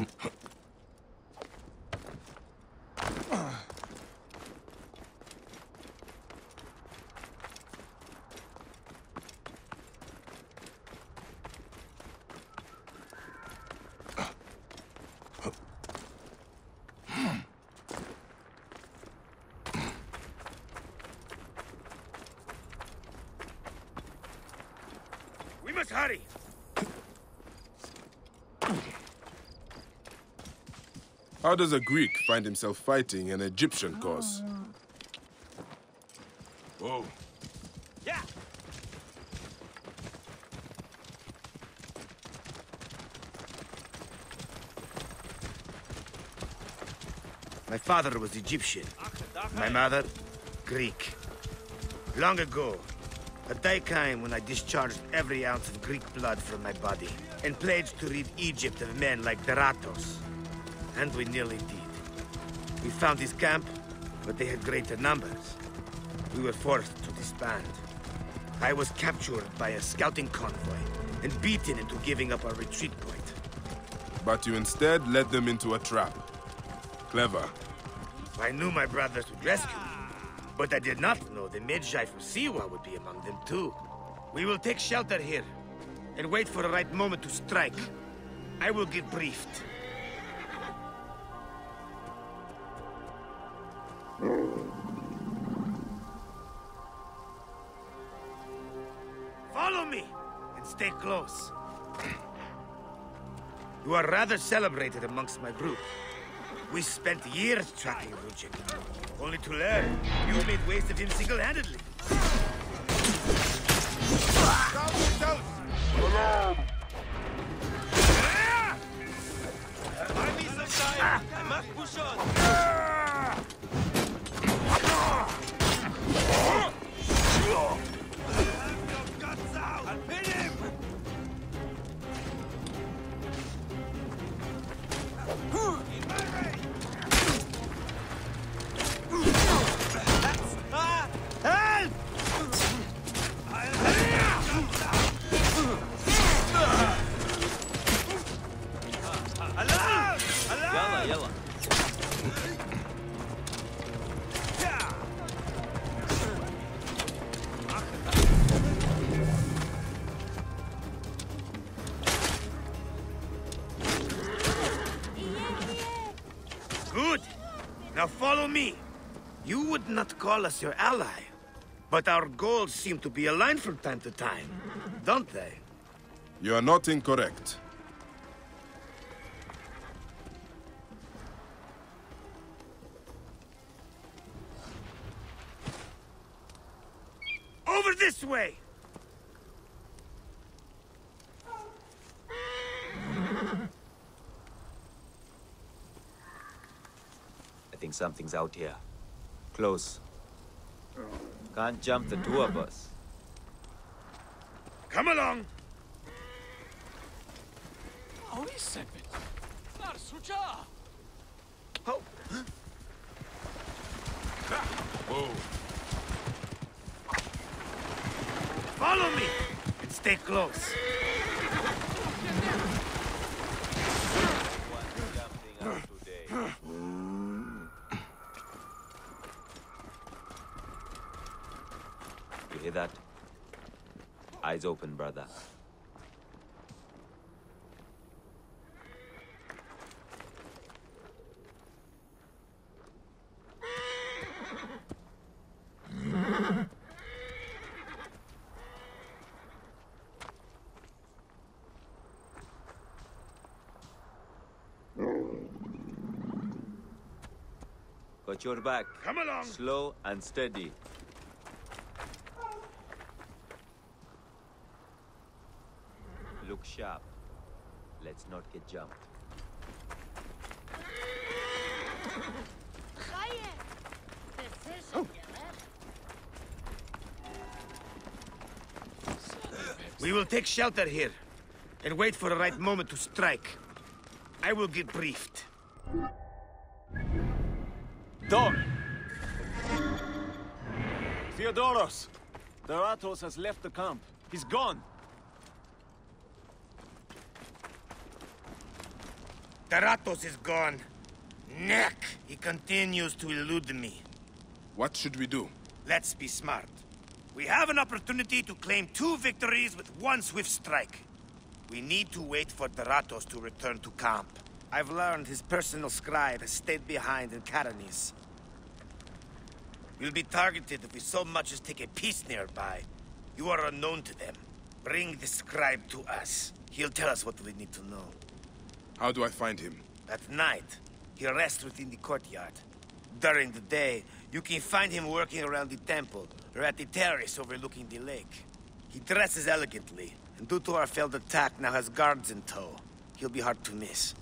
We must hurry! How does a Greek find himself fighting an Egyptian cause? Whoa. Yeah! My father was Egyptian. My mother, Greek. Long ago, a day came when I discharged every ounce of Greek blood from my body and pledged to rid Egypt of men like Deratos. And we nearly did. We found his camp, but they had greater numbers. We were forced to disband. I was captured by a scouting convoy and beaten into giving up our retreat point. But you instead led them into a trap. Clever. I knew my brothers would rescue me, but I did not know the Magi from Siwa would be among them too. We will take shelter here and wait for the right moment to strike. I will get briefed. Follow me and stay close. You are rather celebrated amongst my group. We spent years tracking Rujik, only to learn you made waste of him single-handedly. Buy me some time. I must push on. Guts out! I'll pin him! يلا Good. Now follow me. You would not call us your ally, but our goals seem to be aligned from time to time, don't they? You are not incorrect. Over this way! I think something's out here. Close. Can't jump the two of us. Come along! Oasis! Oh. Whoa. Follow me and stay close. You hear that? Eyes open, brother. Got your back. Come along. Slow and steady. Look sharp. Let's not get jumped. We will take shelter here and wait for the right moment to strike. I will get briefed. Dom! Theodoros! Deratos has left the camp. He's gone. Taratos is gone. Neck! He continues to elude me. What should we do? Let's be smart. We have an opportunity to claim 2 victories with 1 swift strike. We need to wait for Taratos to return to camp. I've learned his personal scribe has stayed behind in Karanis. We'll be targeted if we so much as take a piece nearby. You are unknown to them. Bring the scribe to us. He'll tell us what we need to know. How do I find him? At night, he rests within the courtyard. During the day, you can find him working around the temple, or at the terrace overlooking the lake. He dresses elegantly, and due to our failed attack, now has guards in tow. He'll be hard to miss.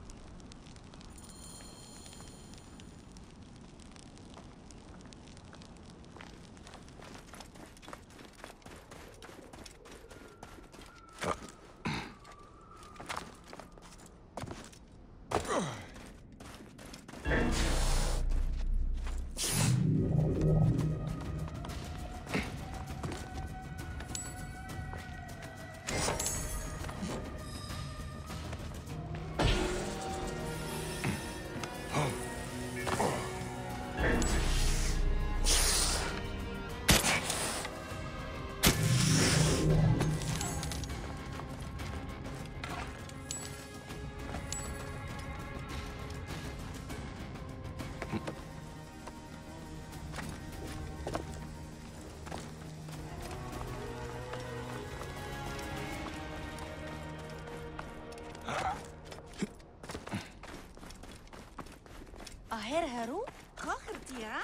Aher Haru? Kachertia?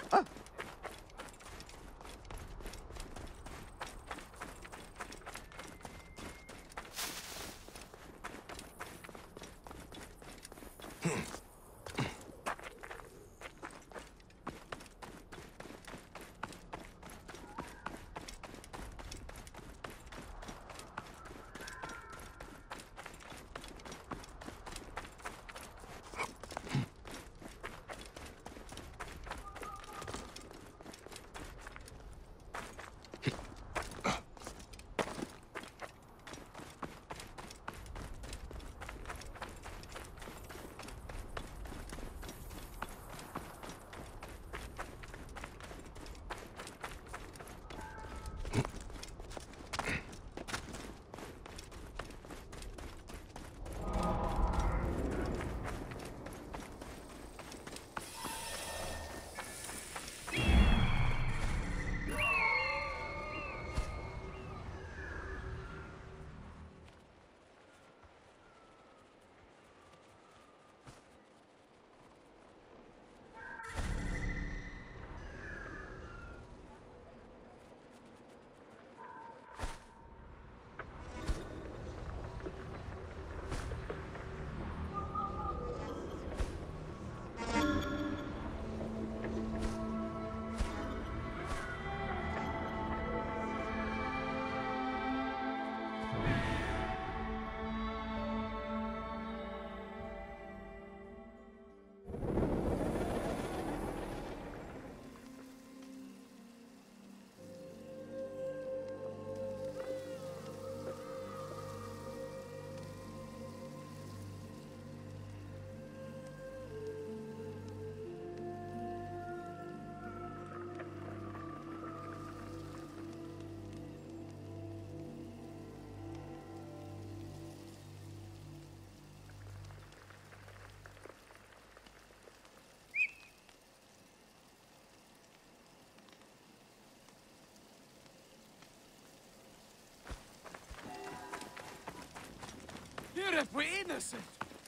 Here if we're innocent.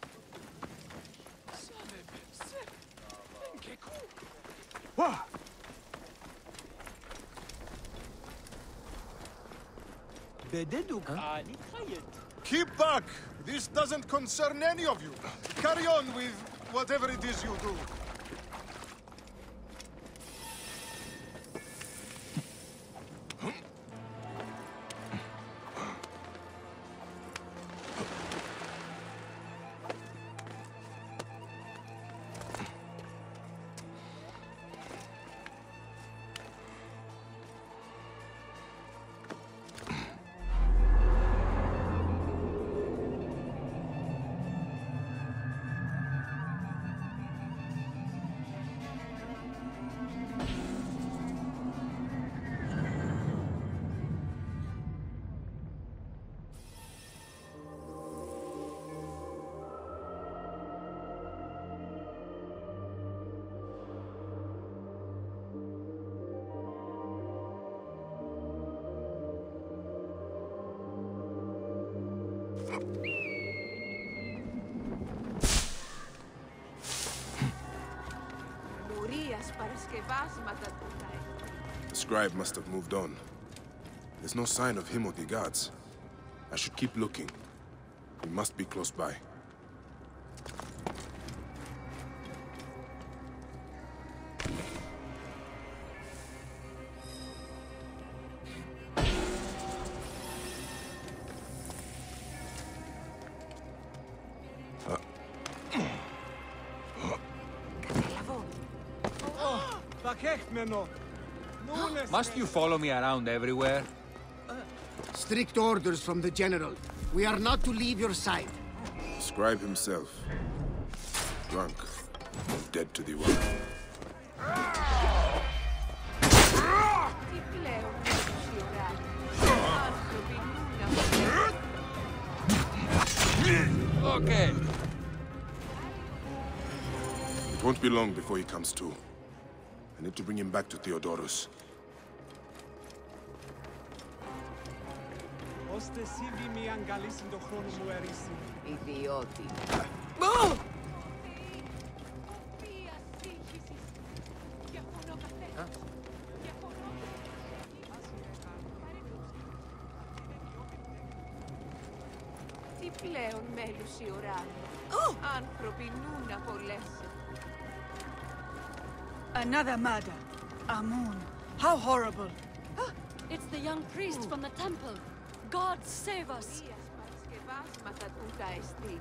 Son of a sick. Okay, cool. What? Keep back! This doesn't concern any of you. Carry on with whatever it is you do. The scribe must have moved on. There's no sign of him or the guards. I should keep looking. We must be close by. Must you follow me around everywhere? Strict orders from the General. We are not to leave your side. The scribe himself. Drunk. Dead to the world. Okay. It won't be long before he comes to. I need to bring him back to Theodorus. Ιδιώτη. Τι πλέον μέλους η ώρα. Άνθρωποι νου να απολέσει. Another murder. Amun. How horrible. It's the young priest from the temple. God save us. Παρασκευάσματα τούτα εστί.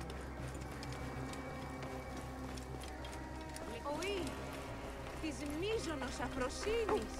Οή, της μείζωνος αφροσύνης.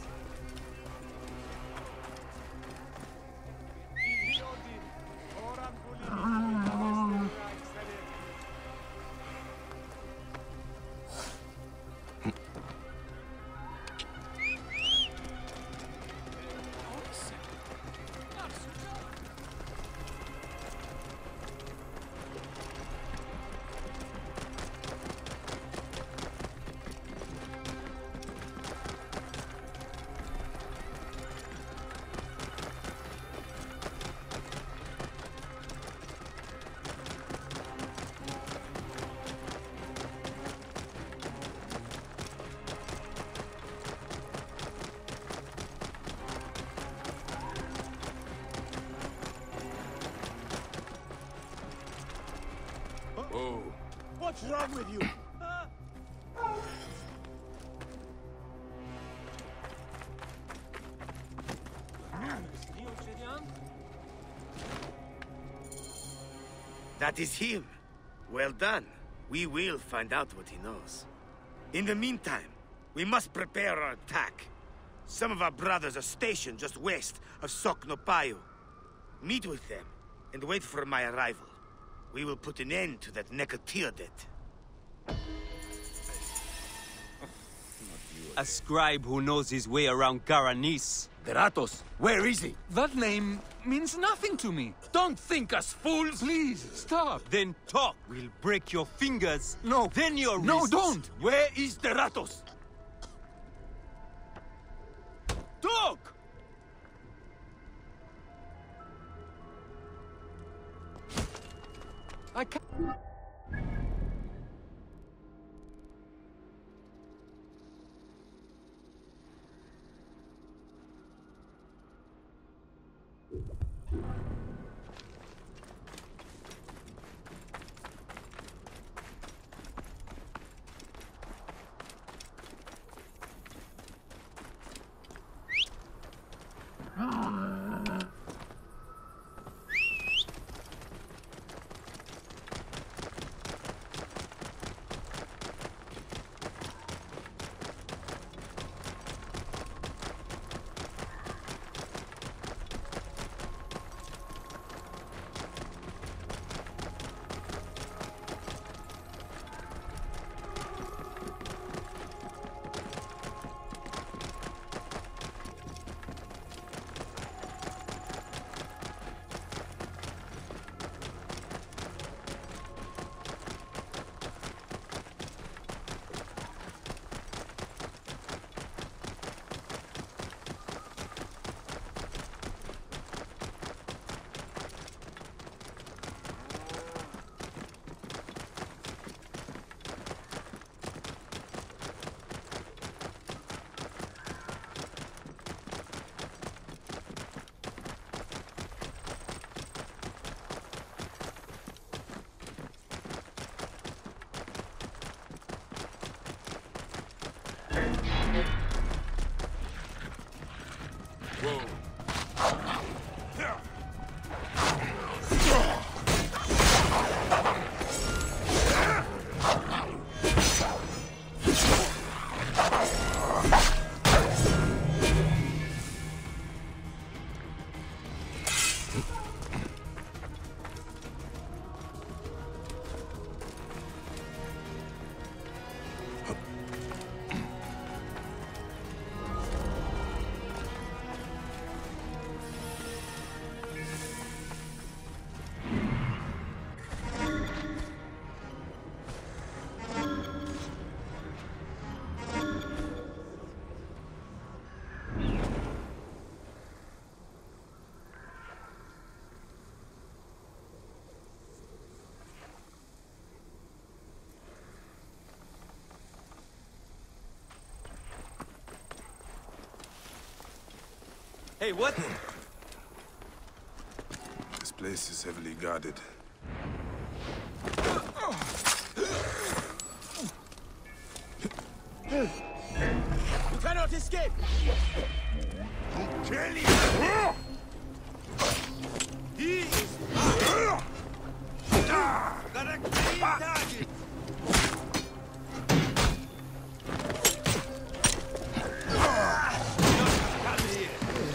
What's wrong with you? That is him. Well done. We will find out what he knows. In the meantime, we must prepare our attack. Some of our brothers are stationed just west of Soknopayu. Meet with them and wait for my arrival. We will put an end to that Nekatiodet. A scribe who knows his way around Garanis. Deratos, where is he? That name means nothing to me. Don't think us fools. Please, stop. Then talk. We'll break your fingers. No. Then your wrists. No, don't. Where is Deratos? Talk! I can't. Hey, what? This place is heavily guarded. You cannot escape! Kill him! He is mine! Got a clean target! Come here!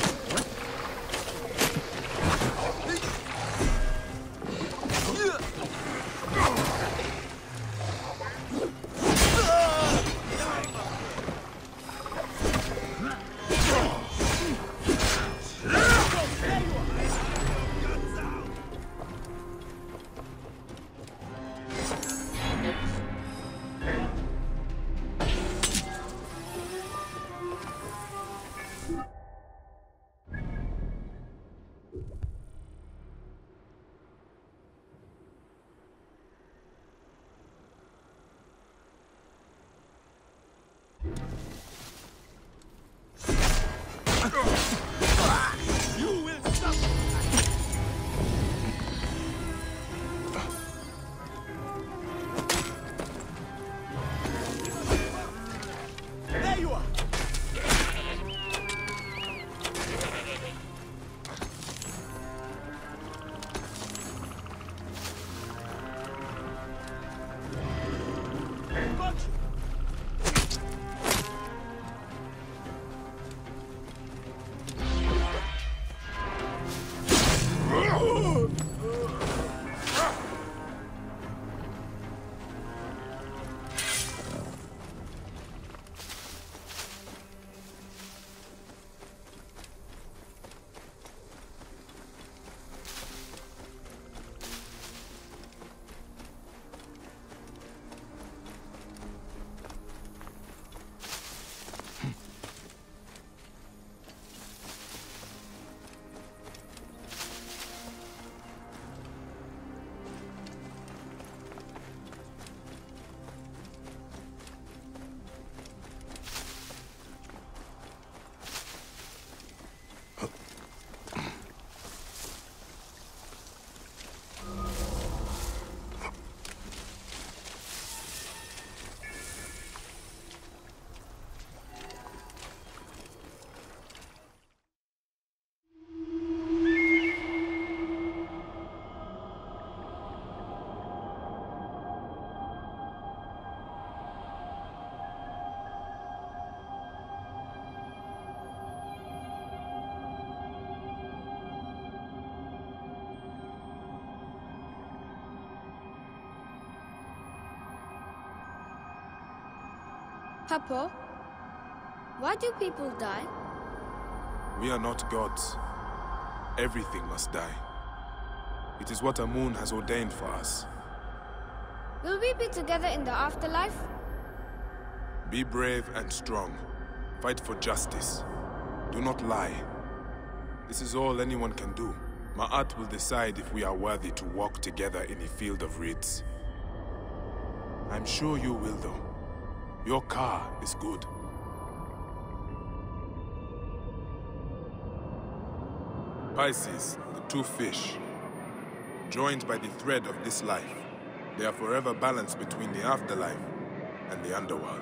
You will suffer! There you are! Got you! Papa, why do people die? We are not gods. Everything must die. It is what Amun has ordained for us. Will we be together in the afterlife? Be brave and strong. Fight for justice. Do not lie. This is all anyone can do. Ma'at will decide if we are worthy to walk together in a field of reeds. I'm sure you will, though. Your car is good. Pisces, the two fish, joined by the thread of this life, they are forever balanced between the afterlife and the underworld.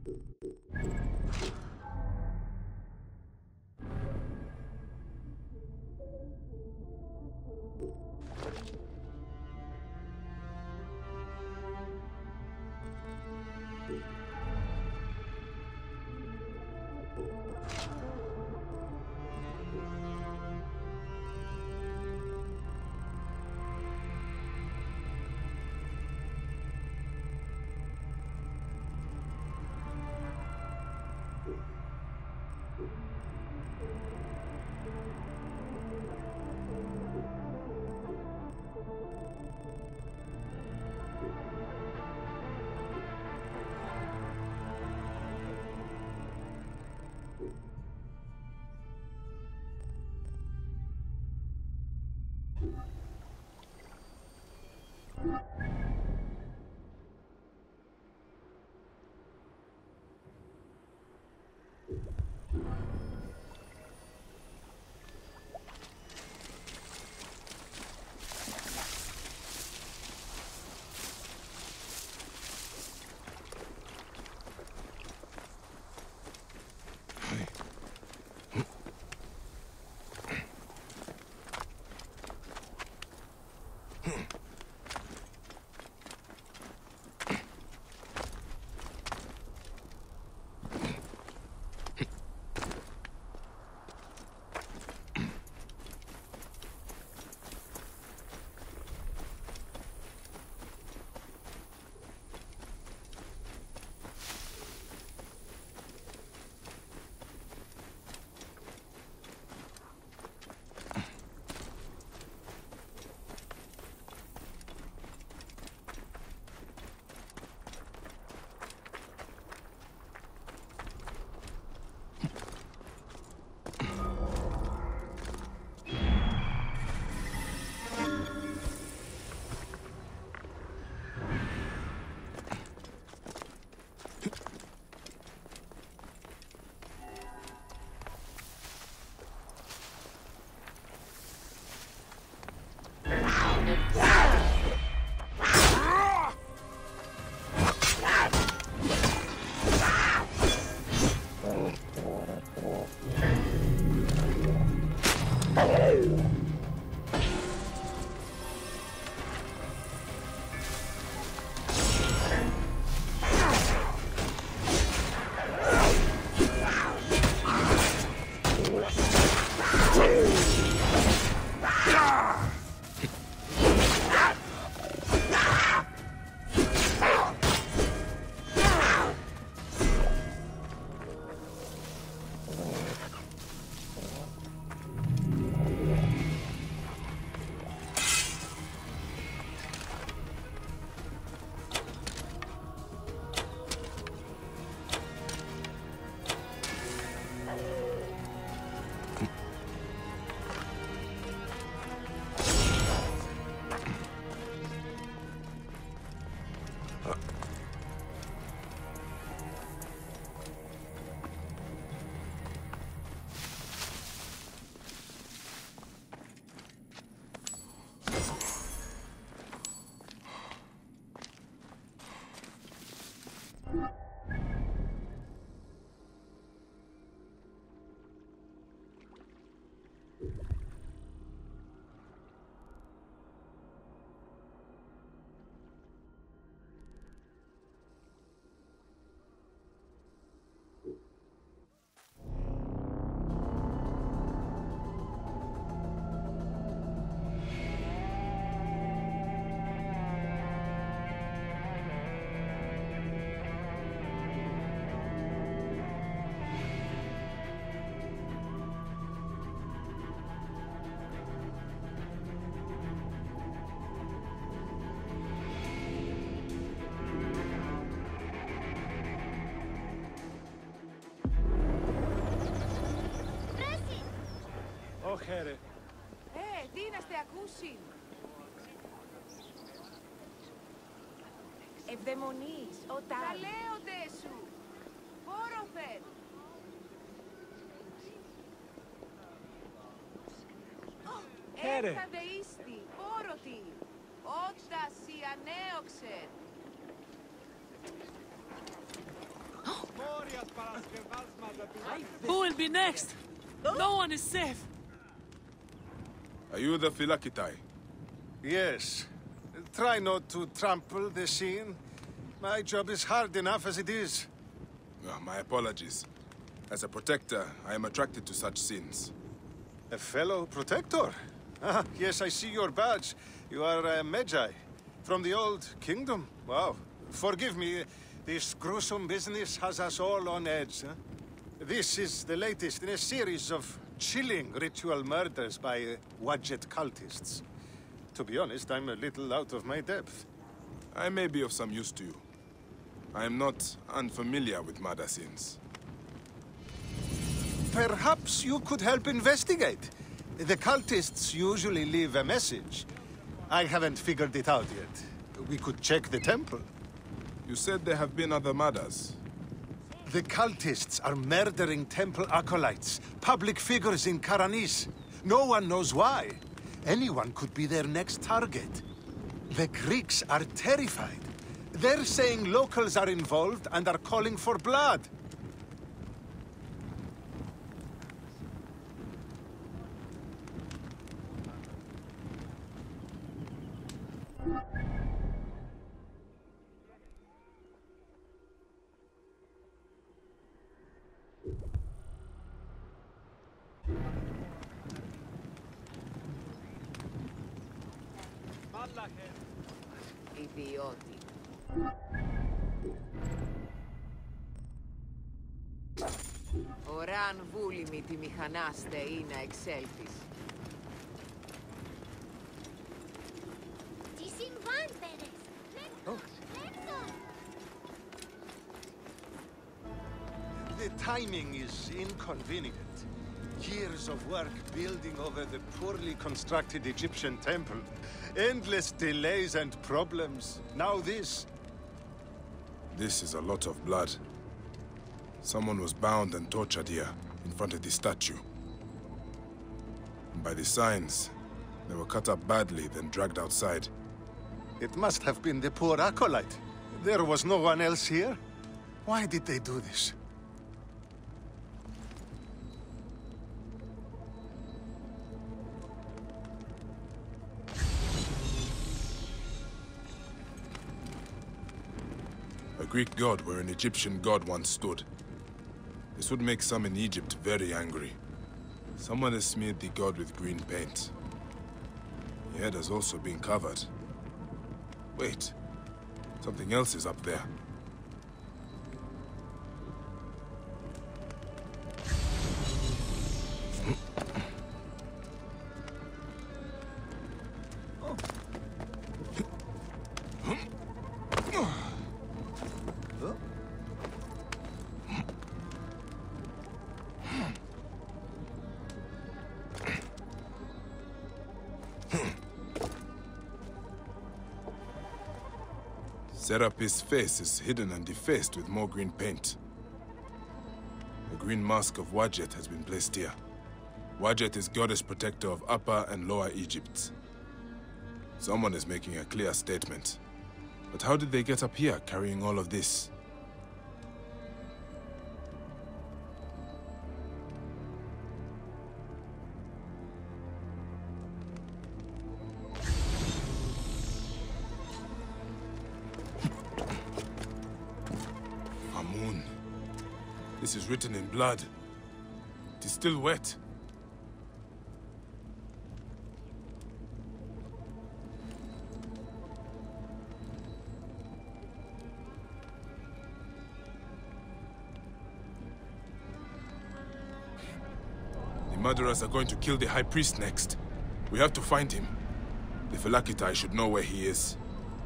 Χαίρε. Τι να στε ακούσει. Ευδαιμονείς, όταν... Τα λέοντε σου. Πόροφερ. Χαίρε. Έρθαδε ίστη, πόρωτη. Ότας η ανέοξε. Who will be next? No one is safe. Are you the Philakitai? Yes. Try not to trample the scene. My job is hard enough as it is. Oh, my apologies. As a protector, I am attracted to such sins. A fellow protector? Ah, yes, I see your badge. You are a Magi. From the old kingdom. Wow. Forgive me, this gruesome business has us all on edge. Huh? This is the latest in a series of chilling ritual murders by Wadjet cultists. To be honest, I'm a little out of my depth. I may be of some use to you. I am not unfamiliar with murder scenes. Perhaps you could help investigate. The cultists usually leave a message. I haven't figured it out yet. We could check the temple. You said there have been other murders. The cultists are murdering temple acolytes, public figures in Karanis. No one knows why. Anyone could be their next target. The Greeks are terrified. They're saying locals are involved and are calling for blood. Idioti. Ωράν βούλημη τη μηχανάστε ή να εξέλθεις. Τι συμβάν, Πέρες. The timing is inconvenient. Years of work building over the poorly constructed Egyptian temple. Endless delays and problems. Now this. This is a lot of blood. Someone was bound and tortured here, in front of the statue. And by the signs, they were cut up badly, then dragged outside. It must have been the poor acolyte. There was no one else here. Why did they do this? A Greek god where an Egyptian god once stood. This would make some in Egypt very angry. Someone has smeared the god with green paint. The head has also been covered. Wait, something else is up there. Serapis' face is hidden and defaced with more green paint. The green mask of Wadjet has been placed here. Wadjet is goddess protector of Upper and Lower Egypt. Someone is making a clear statement. But how did they get up here carrying all of this? This is written in blood. It is still wet. The murderers are going to kill the High Priest next. We have to find him. The Philakitai should know where he is.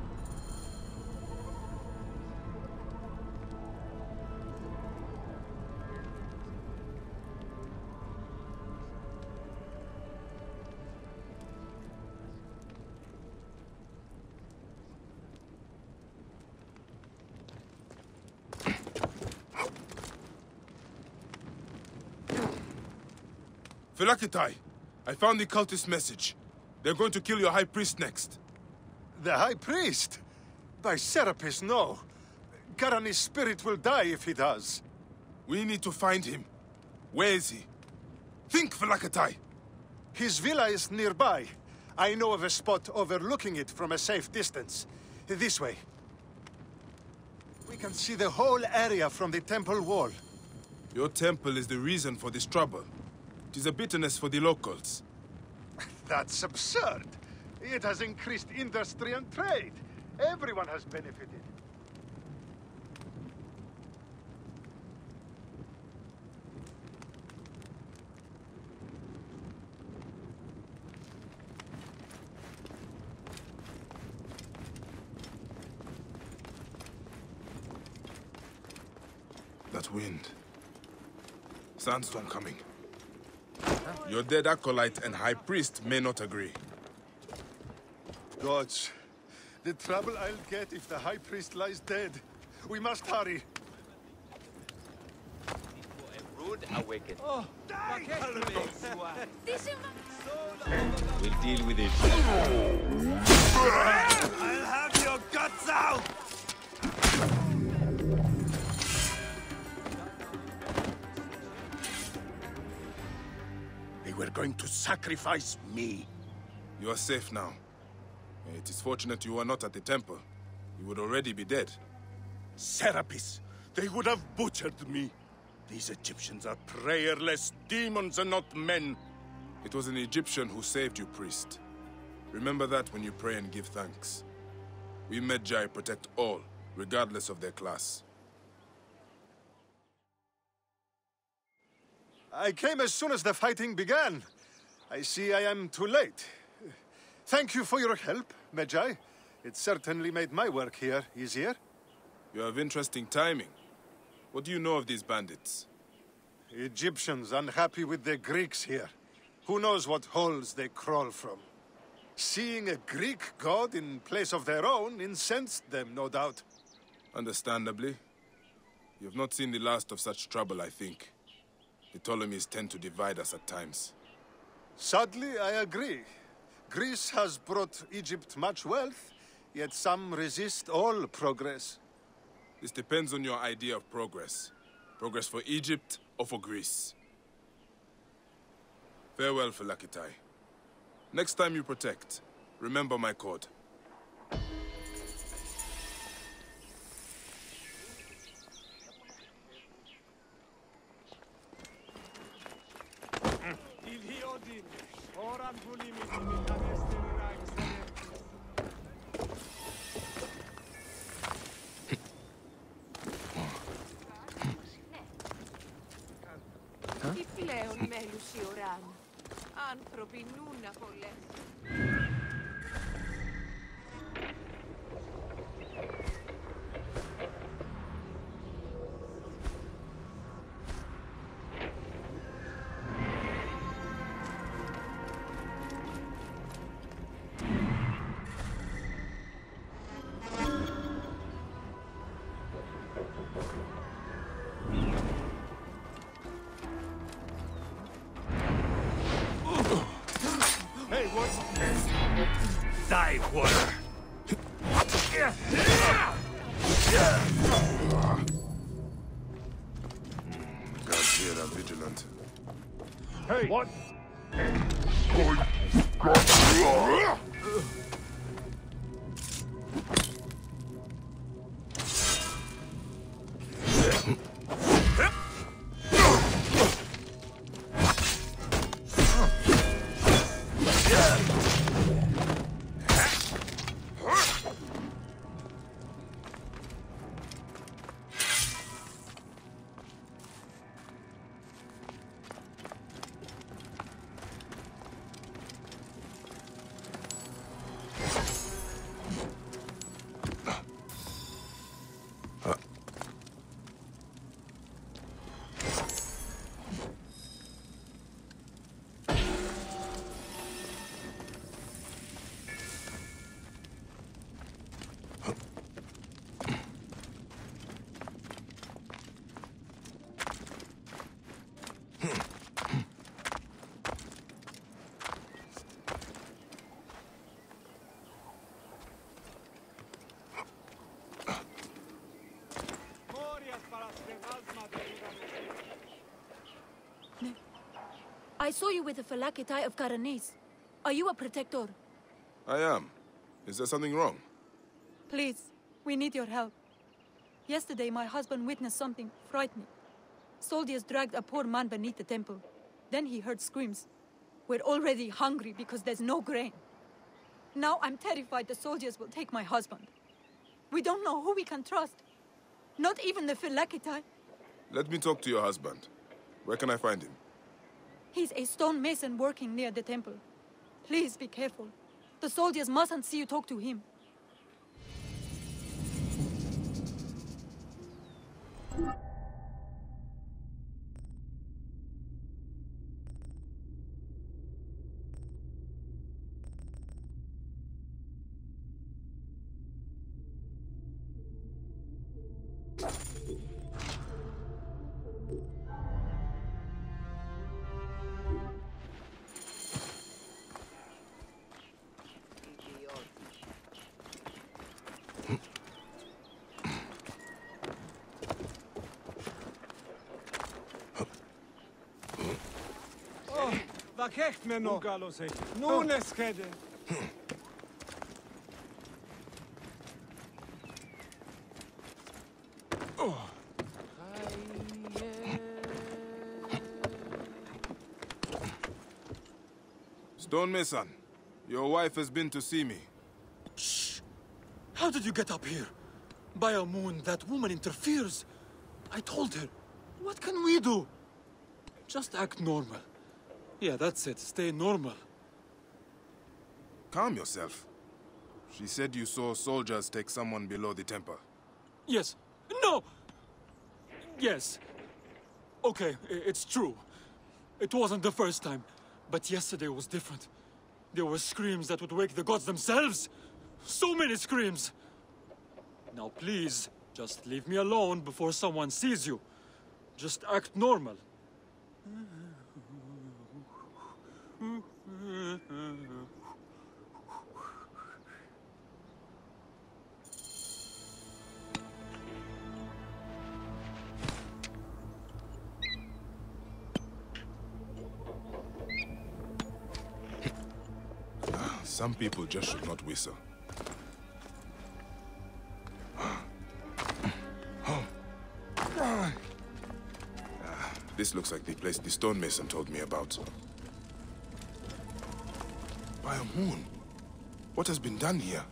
Philakitai, I found the cultist message. They're going to kill your High Priest next. The High Priest? By Serapis, no. Garani's spirit will die if he does. We need to find him. Where is he? Think, Valakatai! His villa is nearby. I know of a spot overlooking it from a safe distance. This way. We can see the whole area from the temple wall. Your temple is the reason for this trouble. It is a bitterness for the locals. That's absurd. It has increased industry and trade. Everyone has benefited. That wind. Sandstorm coming. Your dead acolyte and high priest may not agree. Gods, the trouble I'll get if the high priest lies dead. We must hurry. Rude awaken. Oh, We'll deal with it. I'll have your guts out! They were going to sacrifice me. You are safe now. It is fortunate you are not at the temple. You would already be dead. Serapis, they would have butchered me. These Egyptians are prayerless demons and not men. It was an Egyptian who saved you, priest. Remember that when you pray and give thanks. We Magi protect all, regardless of their class. I came as soon as the fighting began. I see I am too late. Thank you for your help, Magi. It certainly made my work here easier. You have interesting timing. What do you know of these bandits? Egyptians unhappy with the Greeks here. Who knows what holes they crawl from? Seeing a Greek god in place of their own incensed them, no doubt. Understandably. You have not seen the last of such trouble, I think. The Ptolemies tend to divide us at times. Sadly, I agree. Greece has brought Egypt much wealth, yet some resist all progress. This depends on your idea of progress. Progress for Egypt or for Greece. Farewell, Falakitai. Next time you protect, remember my code. Τι πλέον μέλους η ουράν. Άνθρωποι νου να πολλές. Die, water! Gods here are vigilant. Hey! What? I saw you with the Phylakitai of Karanis. Are you a protector? I am. Is there something wrong? Please, we need your help. Yesterday, my husband witnessed something frightening. Soldiers dragged a poor man beneath the temple. Then he heard screams. We're already hungry because there's no grain. Now I'm terrified the soldiers will take my husband. We don't know who we can trust. Not even the Phylakitai. Let me talk to your husband. Where can I find him? He's a stonemason working near the temple. Please be careful. The soldiers mustn't see you talk to him. Vakech meno galose. Nun eskede. Stonemason, your wife has been to see me. Shh! How did you get up here? By a moon, that woman interferes. I told her. What can we do? Just act normal. Yeah, that's it. Stay normal. Calm yourself. She said you saw soldiers take someone below the temple. Yes. No! Yes. Okay, it's true. It wasn't the first time. But yesterday was different. There were screams that would wake the gods themselves. So many screams. Now please, just leave me alone before someone sees you. Just act normal. Some people just should not whistle. This looks like the place the stonemason told me about. By a moon, what has been done here?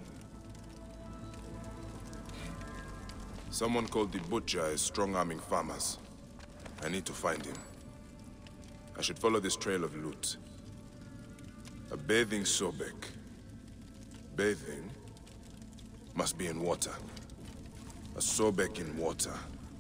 Someone called the Butcher is strong-arming farmers. I need to find him. I should follow this trail of loot. A bathing Sobek. Bathing must be in water. A Sobek in water.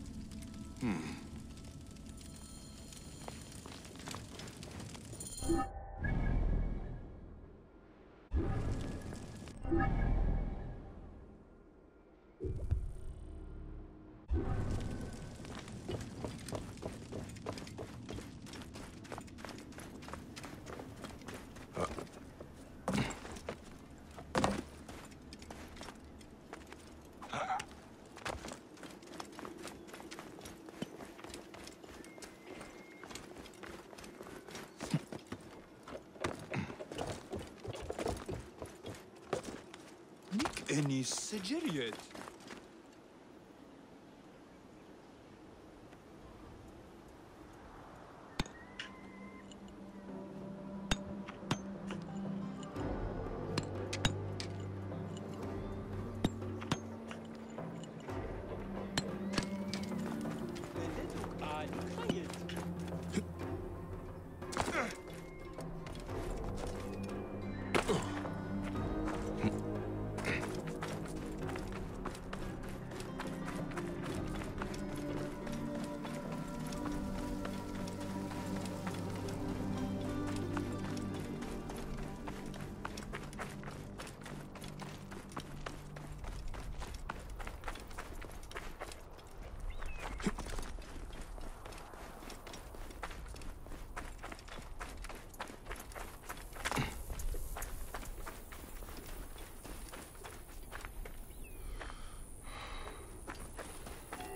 Any Sejeriet?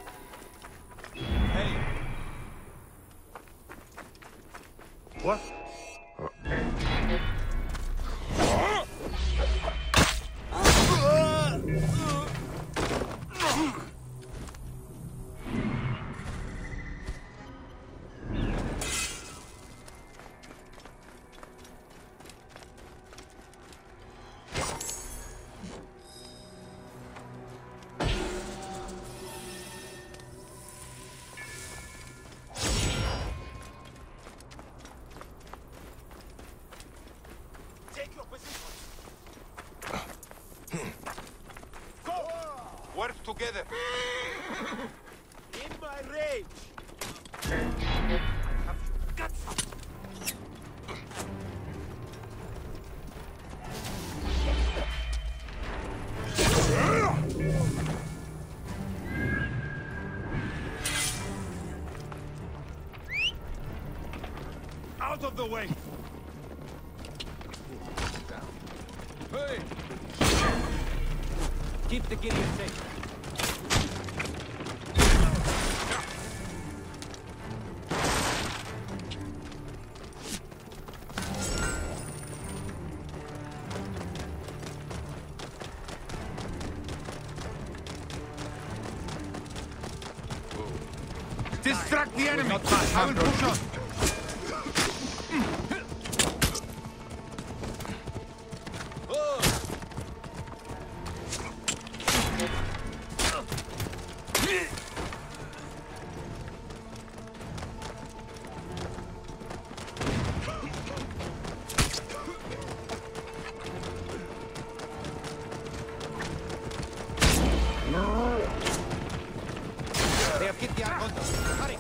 What? together. In my rage! Out of the way! Hey! Keep the Gideon safe. Distract the enemy! Not fast, I will push on! They have hit the Argondos. Hurry!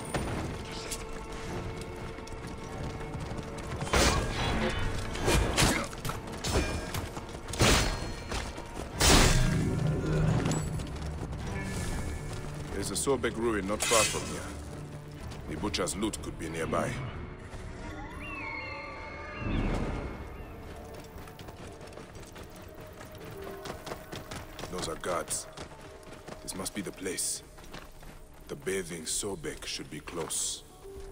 There's a Sobek ruin not far from here. The butcher's loot could be nearby. Those are guards. This must be the place. The bathing Sobek should be close.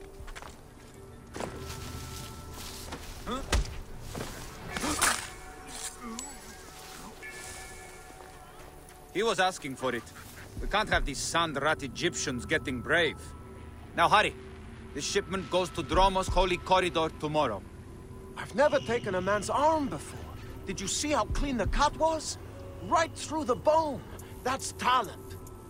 He was asking for it. We can't have these sand-rat Egyptians getting brave. Now hurry. This shipment goes to Dromos Holy Corridor tomorrow. I've never taken a man's arm before. Did you see how clean the cut was? Right through the bone. That's talent.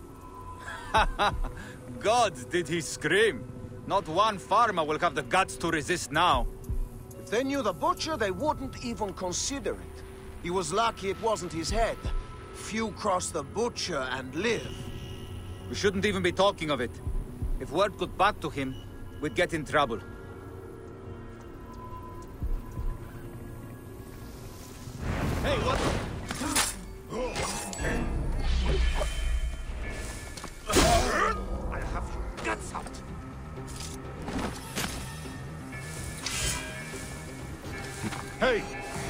God, did he scream? Not one farmer will have the guts to resist now. If they knew the butcher, they wouldn't even consider it. He was lucky it wasn't his head. Few cross the butcher and live. We shouldn't even be talking of it. If word got back to him, we'd get in trouble. Hey, what? I'll have your guts out! Hey!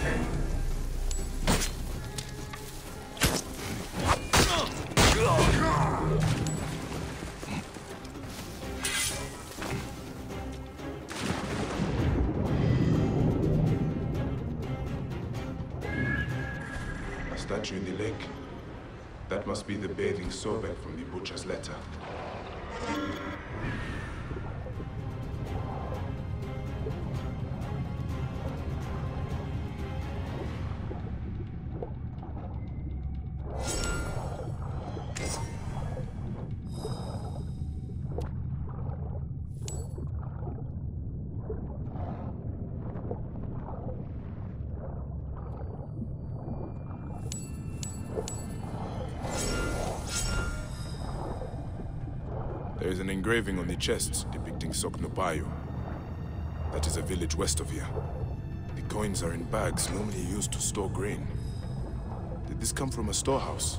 A statue in the lake. That must be the bathing Sobek from the butcher's letter. There is an engraving on the chest depicting Soknopayo. That is a village west of here. The coins are in bags normally used to store grain. Did this come from a storehouse?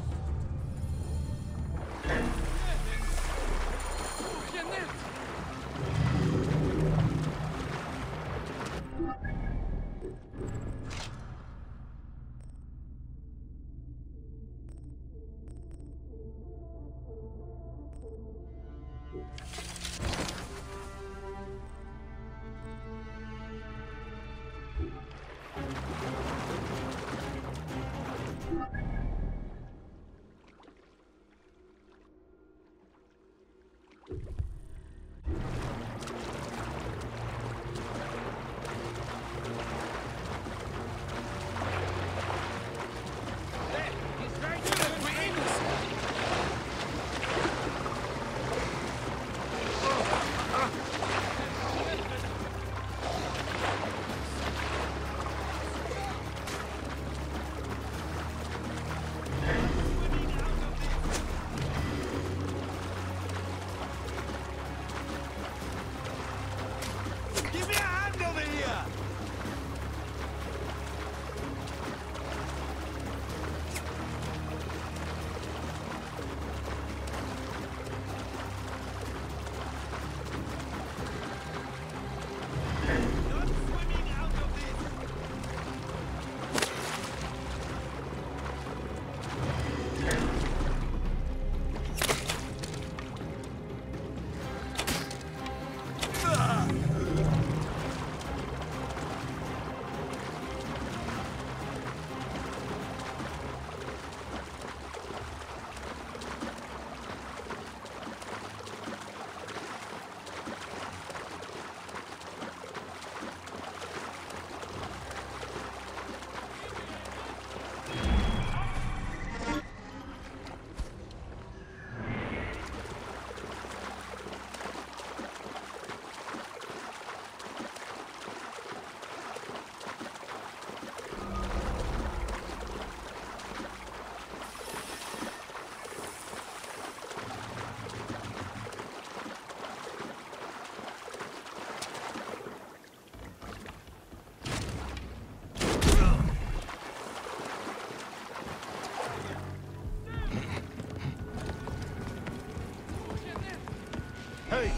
Hey!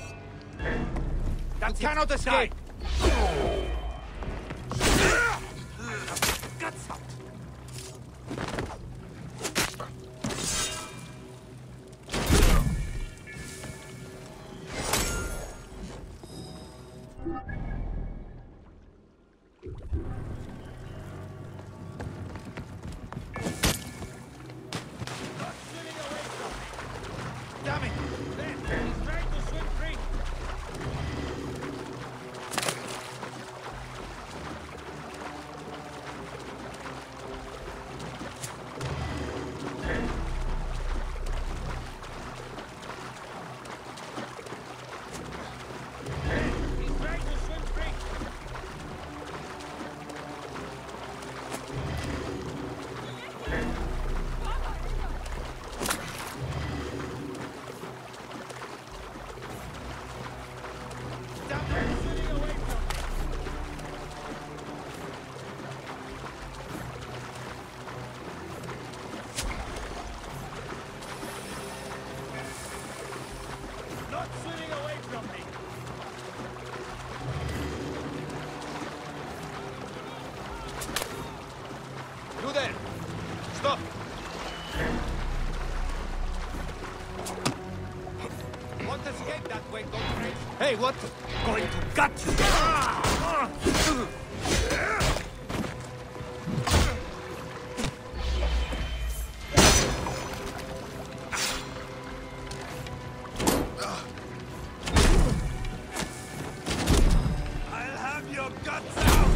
You cannot escape! Guts out! Damn it! There! He's trying to swim free! He's trying to swim free! Stop them swimming away from me! Not swimming away from me! You there! Stop! Want to escape that way, go straight. Hey, what? Going to gut you! I'll have your guts out!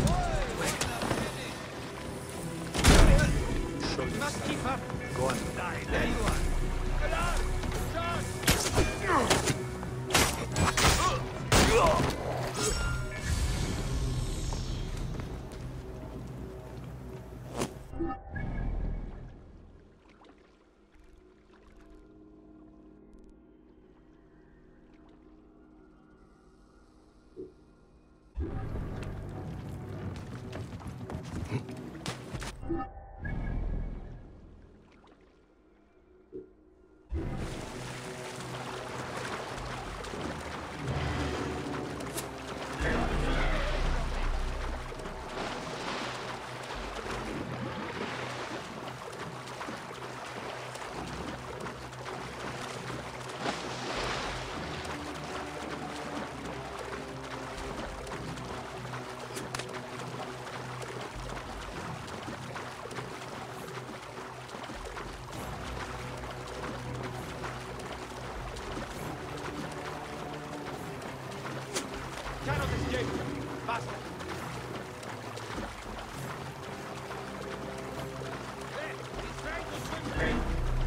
You must keep up. Go and die. There you are. Get on! Charge! Cannot escape. Faster. There, he's trying to swim free.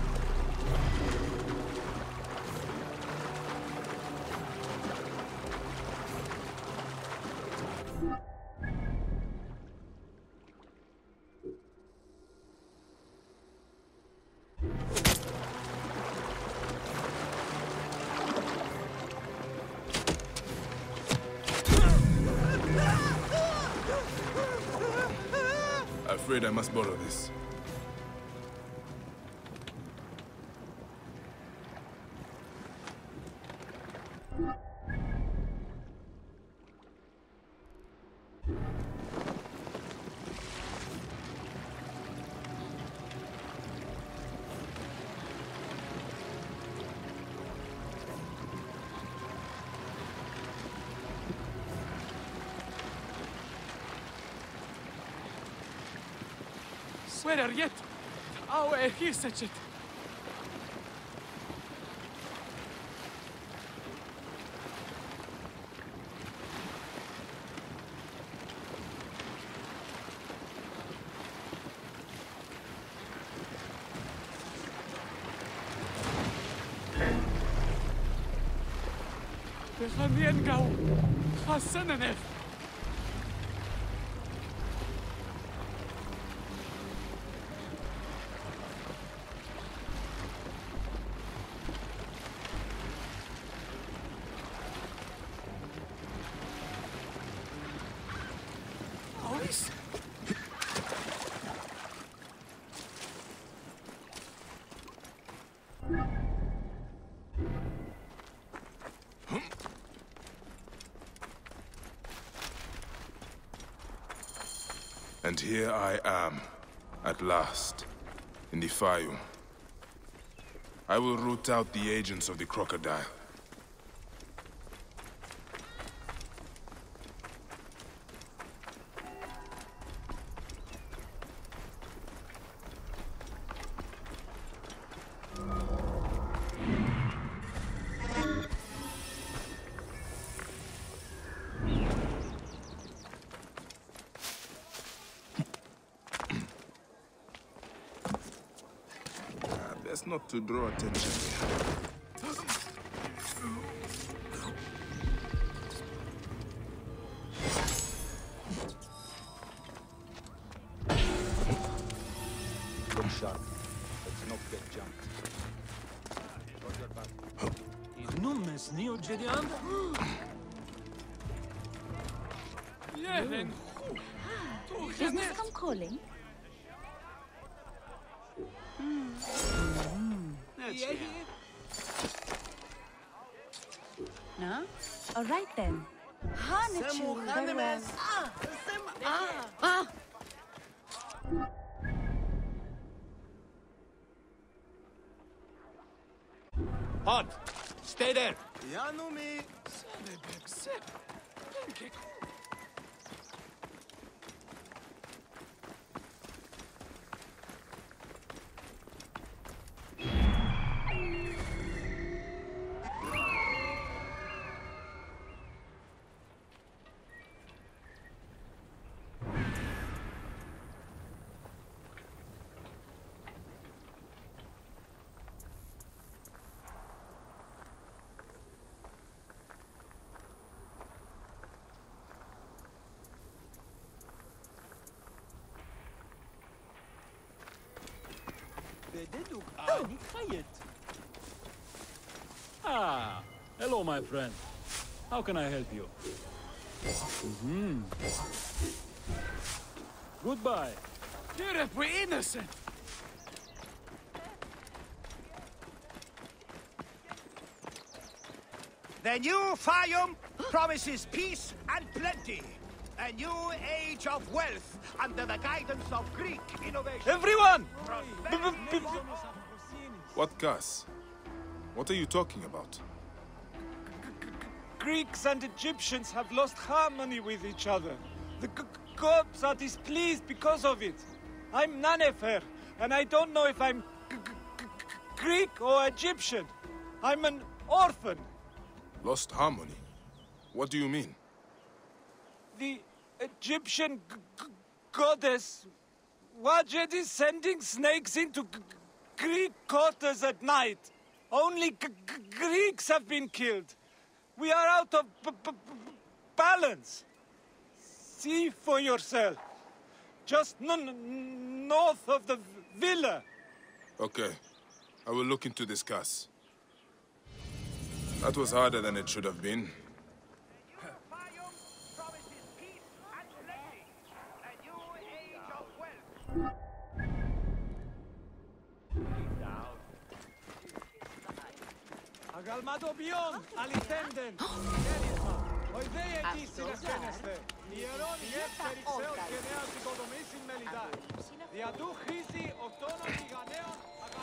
Afraid I must borrow this. Where are yet? Oh, here's such it. خلينا نقاو خاصنا نف Oasis? And here I am, at last, in the Faiyum. I will root out the agents of the crocodile. Best not to draw attention here. Look sharp. Let's not get jumped. Hold your back. Gnomes neo Jedian? Business come calling? No? All right then. Harness you very well. Hot! Stay there! Yanumi! Ah, hello, my friend. How can I help you? Goodbye. You're innocent. The new Faiyum promises peace and plenty. A new age of wealth under the guidance of Greek innovation. Everyone! What, Gus? What are you talking about? Greeks and Egyptians have lost harmony with each other. The gods are displeased because of it. I'm Nanefer, and I don't know if I'm Greek or Egyptian. I'm an orphan. Lost harmony? What do you mean? The Egyptian goddess Wajed is sending snakes into Greek quarters at night. Only Greeks have been killed. We are out of balance. See for yourself. Just north of the villa. Okay. I will look into this, Gus. That was harder than it should have been. Agalmado beyond, alitenden. Oidee etisina keneste. Hieron yet perixeos geneas ikodomisin melidai. Diadu chizi otono giganeon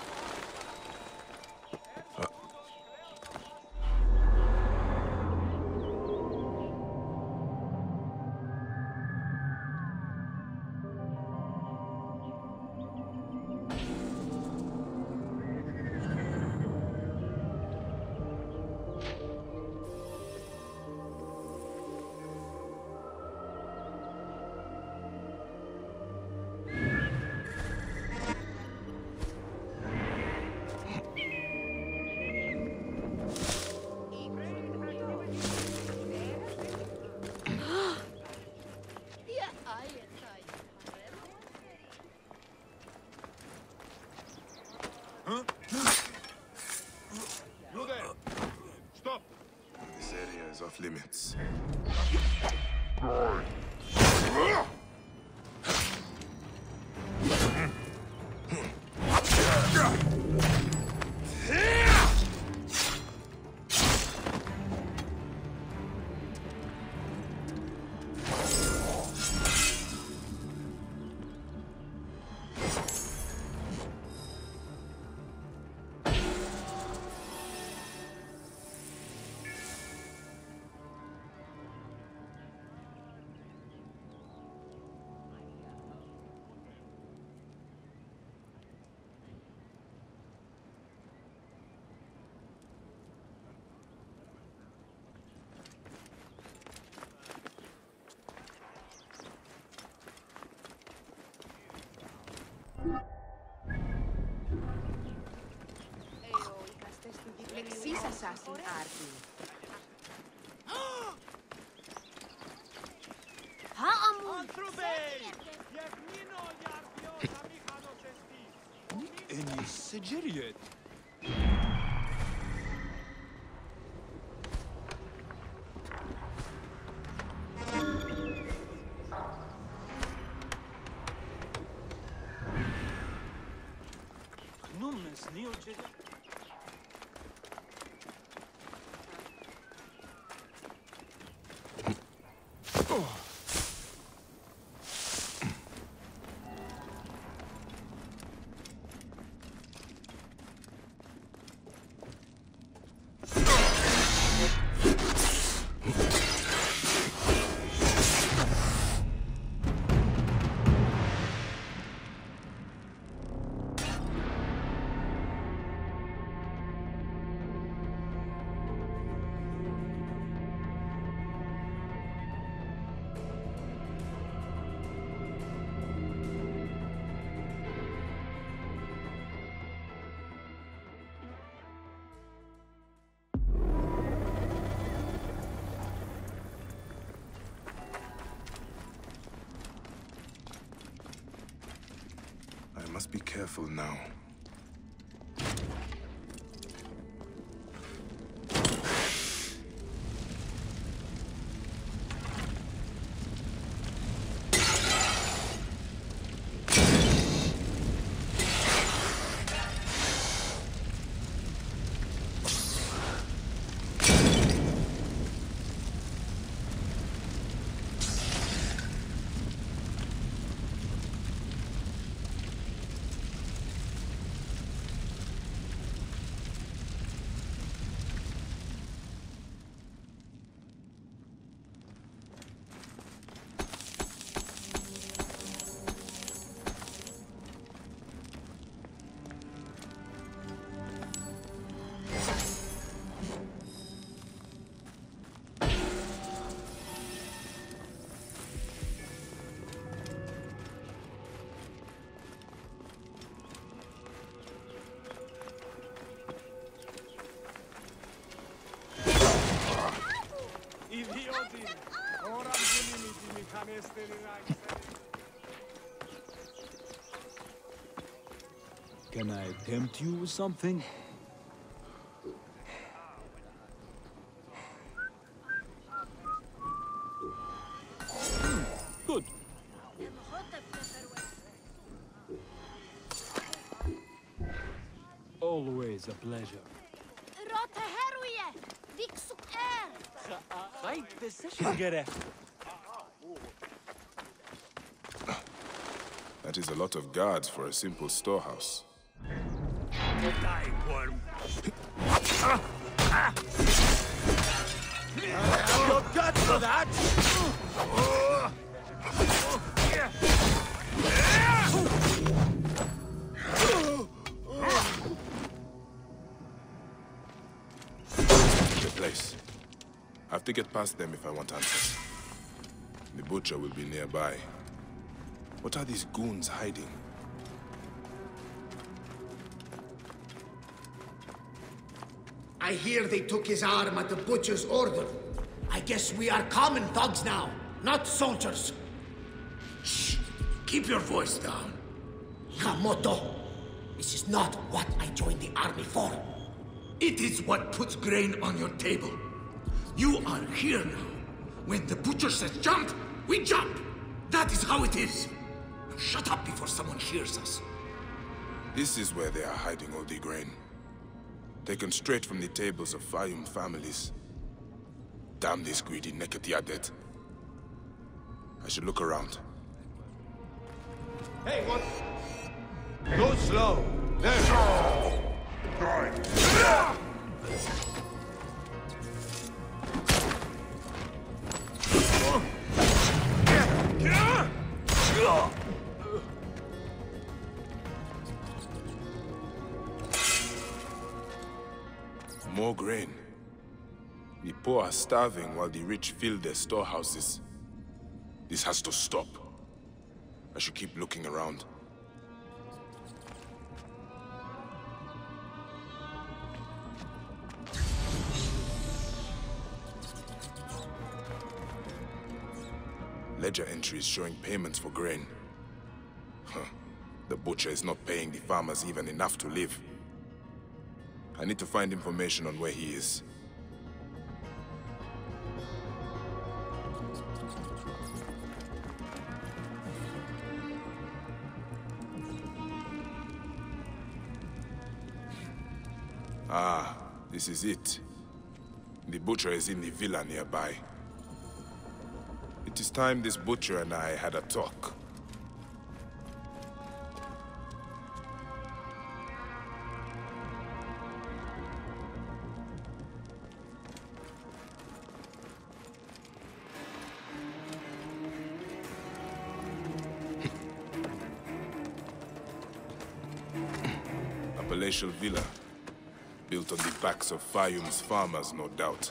You there! Stop! This area is off limits. assassin army. Any Sigiriot? Numes neoget. I must be careful now. Can I tempt you with something? Good. Always a pleasure. That is a lot of guards for a simple storehouse. Die, worm. Your guts for that! The place. I have to get past them if I want answers. The butcher will be nearby. What are these goons hiding? I hear they took his arm at the butcher's order. I guess we are common thugs now, not soldiers. Shh! Keep your voice down. Kamoto, this is not what I joined the army for. It is what puts grain on your table. You are here now. When the butcher says jump, we jump. That is how it is. Shut up before someone hears us. This is where they are hiding all the grain. Taken straight from the tables of Faiyum families. Damn these greedy Neketiadet. I should look around. Hey, what? Go slow. There. More grain. The poor are starving while the rich fill their storehouses. This has to stop. I should keep looking around. Ledger entries showing payments for grain. Huh. The butcher is not paying the farmers even enough to live. I need to find information on where he is. Ah, this is it. The butcher is in the villa nearby. It is time this butcher and I had a talk. A palatial villa, built on the backs of Faiyum's farmers, no doubt.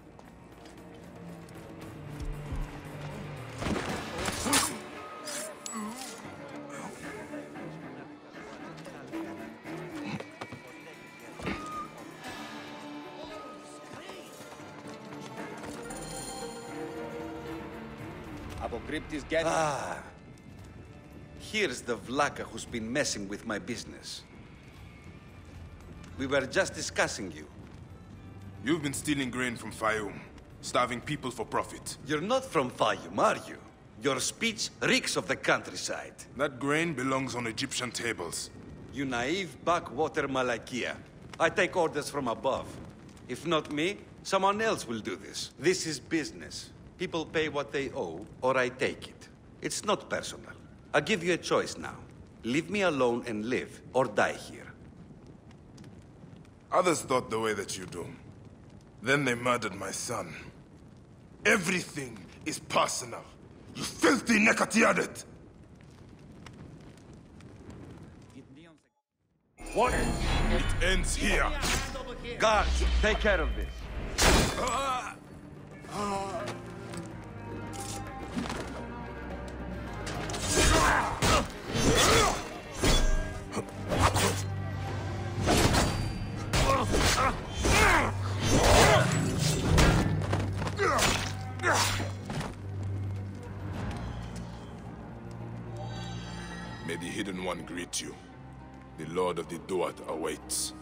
Ah, here's the Vlaka who's been messing with my business. We were just discussing you. You've been stealing grain from Faiyum, starving people for profit. You're not from Faiyum, are you? Your speech reeks of the countryside. That grain belongs on Egyptian tables. You naive backwater Malakia. I take orders from above. If not me, someone else will do this. This is business. People pay what they owe, or I take it. It's not personal. I give you a choice now. Leave me alone and live, or die here. Others thought the way that you do. Then they murdered my son. Everything is personal. You filthy Nekatiadet! What? It ends here. Guards, take care of this. May the Hidden One greet you. The Lord of the Duat awaits.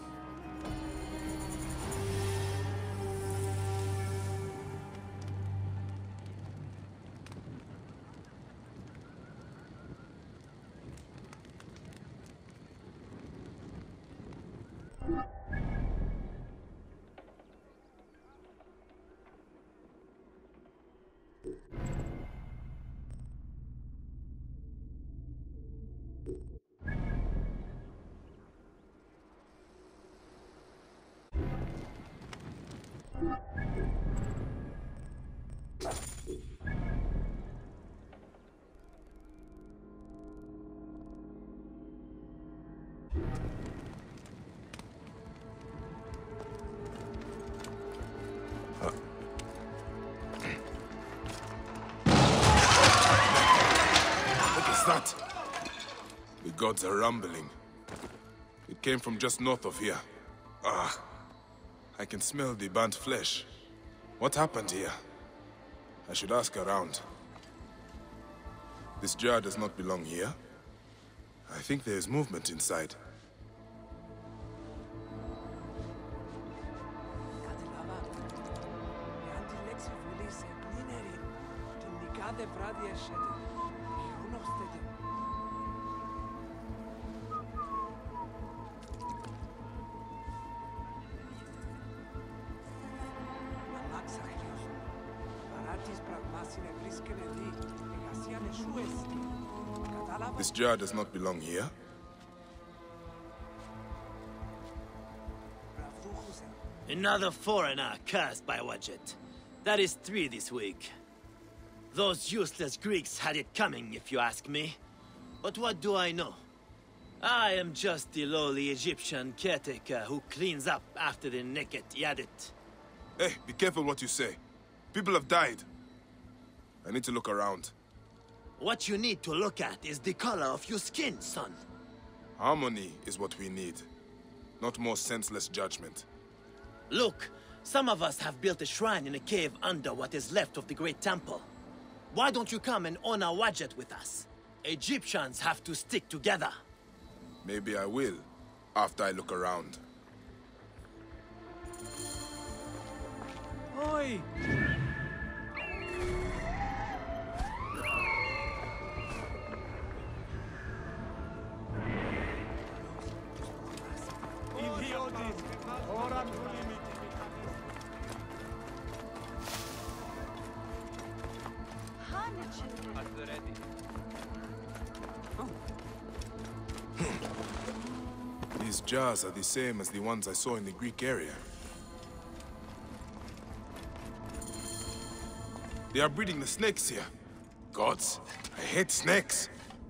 That? The gods are rumbling. It came from just north of here. Ah, I can smell the burnt flesh. What happened here? I should ask around. This jar does not belong here. I think there is movement inside. This jar does not belong here. Another foreigner cast by Wadjet. That is 3 this week. Those useless Greeks had it coming, if you ask me. But what do I know? I am just the lowly Egyptian caretaker who cleans up after the naked Yadet. Hey, be careful what you say. People have died. I need to look around. What you need to look at is the color of your skin, son. Harmony is what we need, not more senseless judgment. Look, some of us have built a shrine in a cave under what is left of the great temple. Why don't you come and honor Wadjet with us? Egyptians have to stick together. Maybe I will, after I look around. Oi! These jars are the same as the ones I saw in the Greek area. They are breeding the snakes here. Gods, I hate snakes.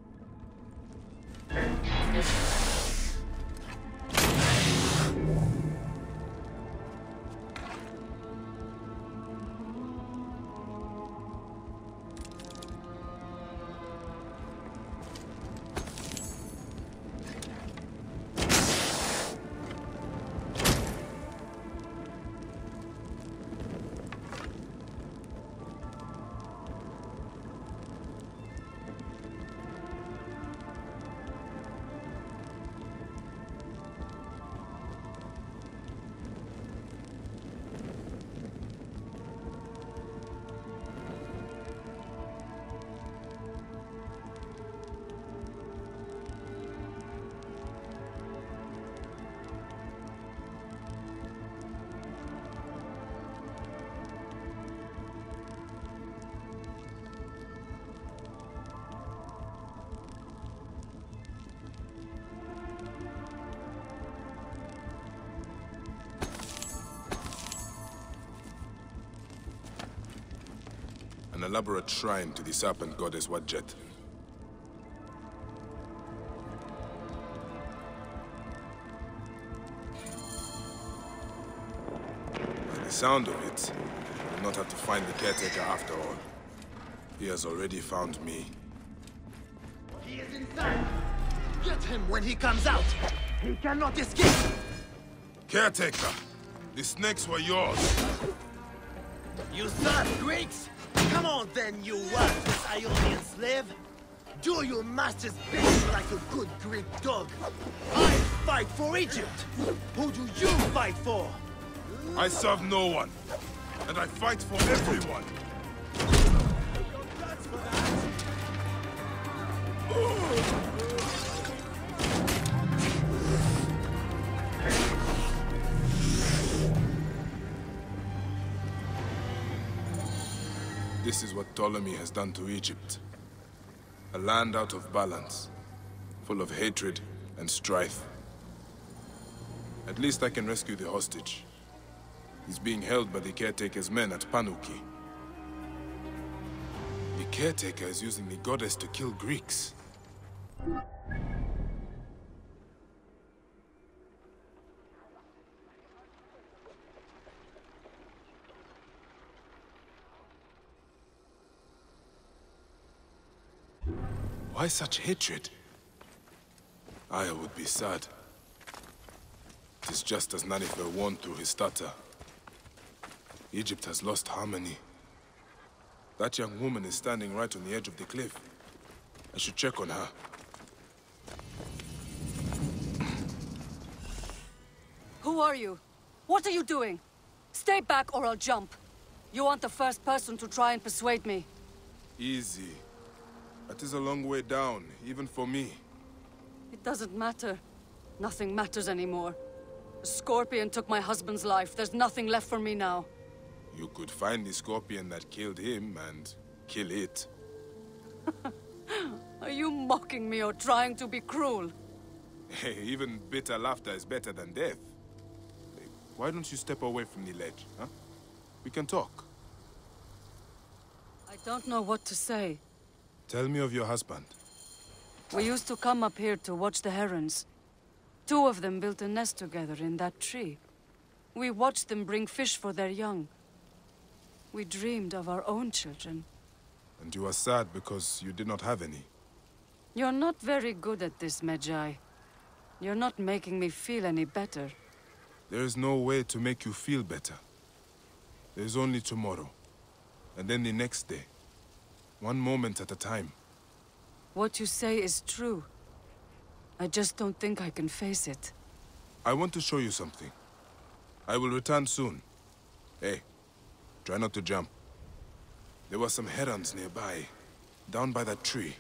An elaborate shrine to the serpent goddess Wadjet. By the sound of it, I will not have to find the caretaker after all. He has already found me. He is inside! Get him when he comes out! He cannot escape! Caretaker! The snakes were yours! You serve Greeks? Come on then, you worthless Ionian slave! Do your master's bidding like a good Greek dog! I fight for Egypt! Who do you fight for? I serve no one, and I fight for everyone! This is what Ptolemy has done to Egypt. A land out of balance, full of hatred and strife. At least I can rescue the hostage. He's being held by the caretaker's men at Panuki. The caretaker is using the goddess to kill Greeks. Why such hatred? I would be sad. It is just as Nanifer warned through his stutter. Egypt has lost harmony. That young woman is standing right on the edge of the cliff. I should check on her. Who are you? What are you doing? Stay back or I'll jump. You aren't the first person to try and persuade me. Easy. That is a long way down, even for me. It doesn't matter. Nothing matters anymore. A scorpion took my husband's life. There's nothing left for me now. You could find the scorpion that killed him and kill it. Are you mocking me or trying to be cruel? Hey, even bitter laughter is better than death. Hey, why don't you step away from the ledge, huh? We can talk. I don't know what to say. Tell me of your husband. We used to come up here to watch the herons. 2 of them built a nest together in that tree. We watched them bring fish for their young. We dreamed of our own children. And you are sad because you did not have any. You're not very good at this, Medjay. You're not making me feel any better. There is no way to make you feel better. There is only tomorrow. And then the next day. One moment at a time. What you say is true. I just don't think I can face it. I want to show you something. I will return soon. Hey, try not to jump. There were some herons nearby, down by that tree.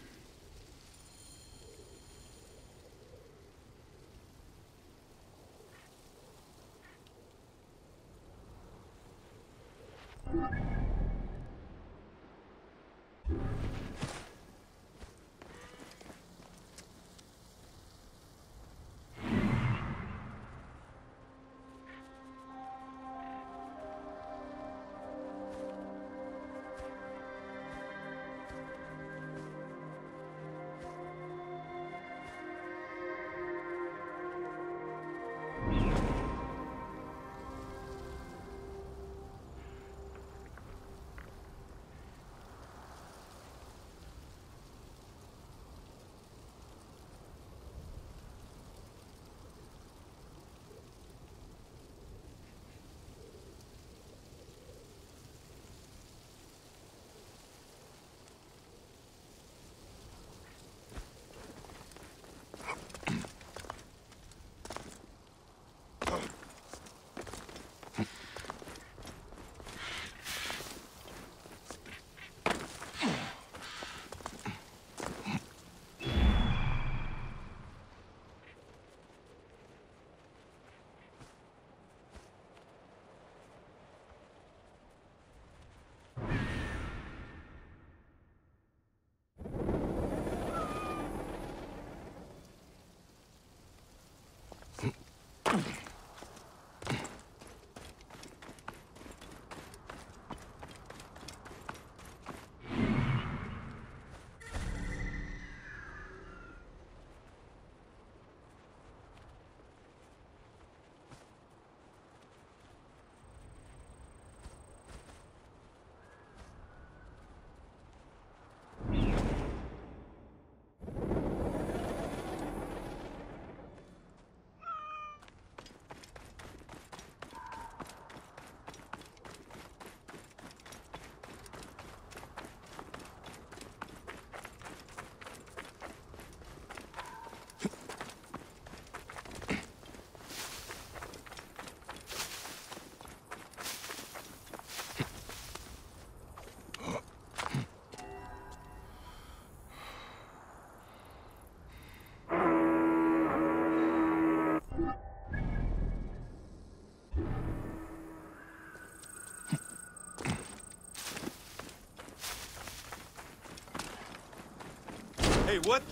Hey, what?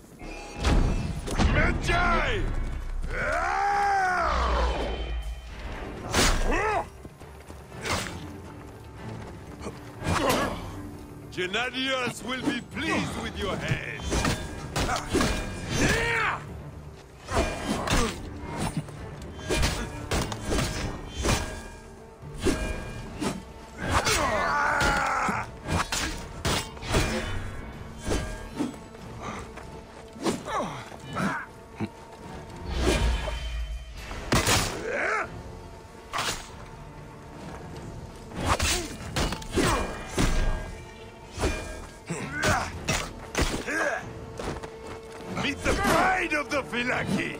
Medjay! Gennadius will be pleased with your head. Meet the pride of the Vilakis!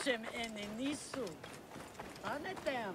Hashem enenisu. Anetem.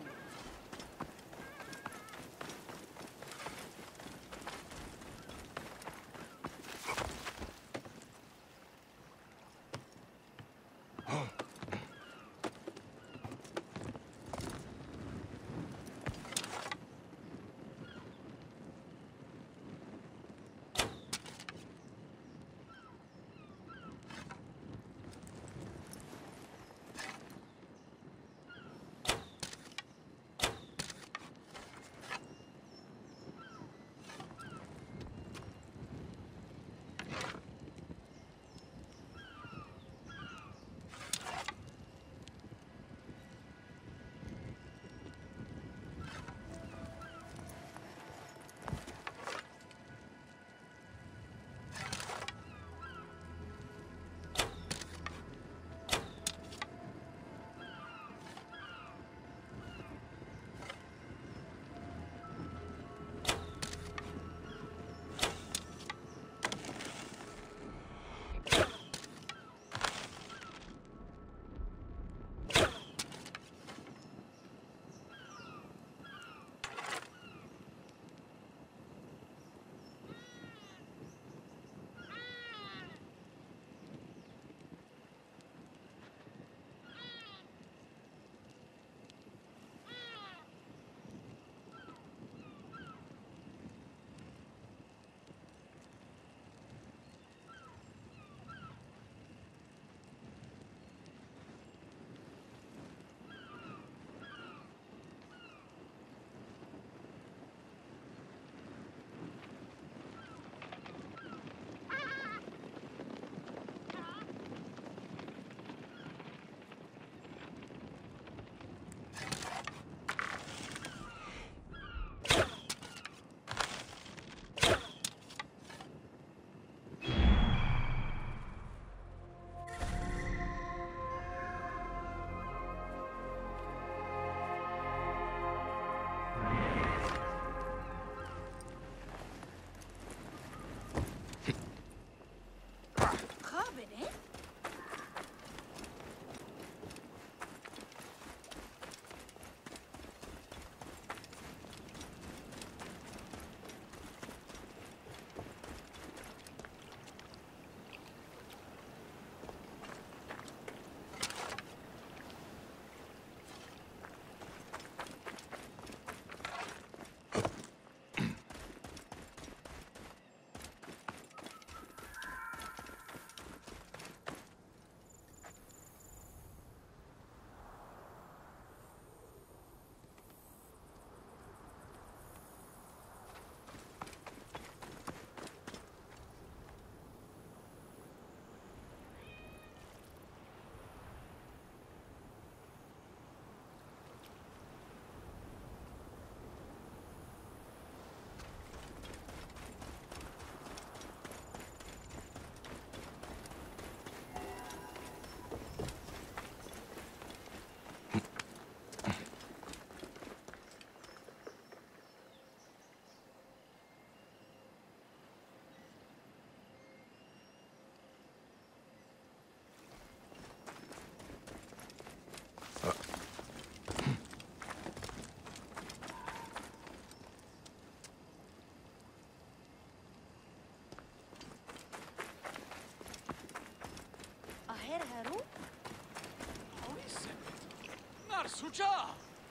Sucha!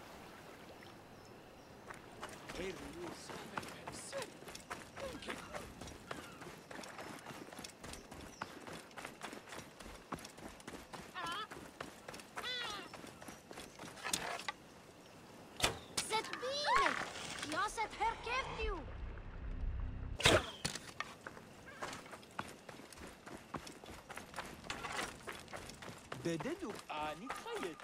Zet bine! Ja, zet herkent u! بددك آني خيط.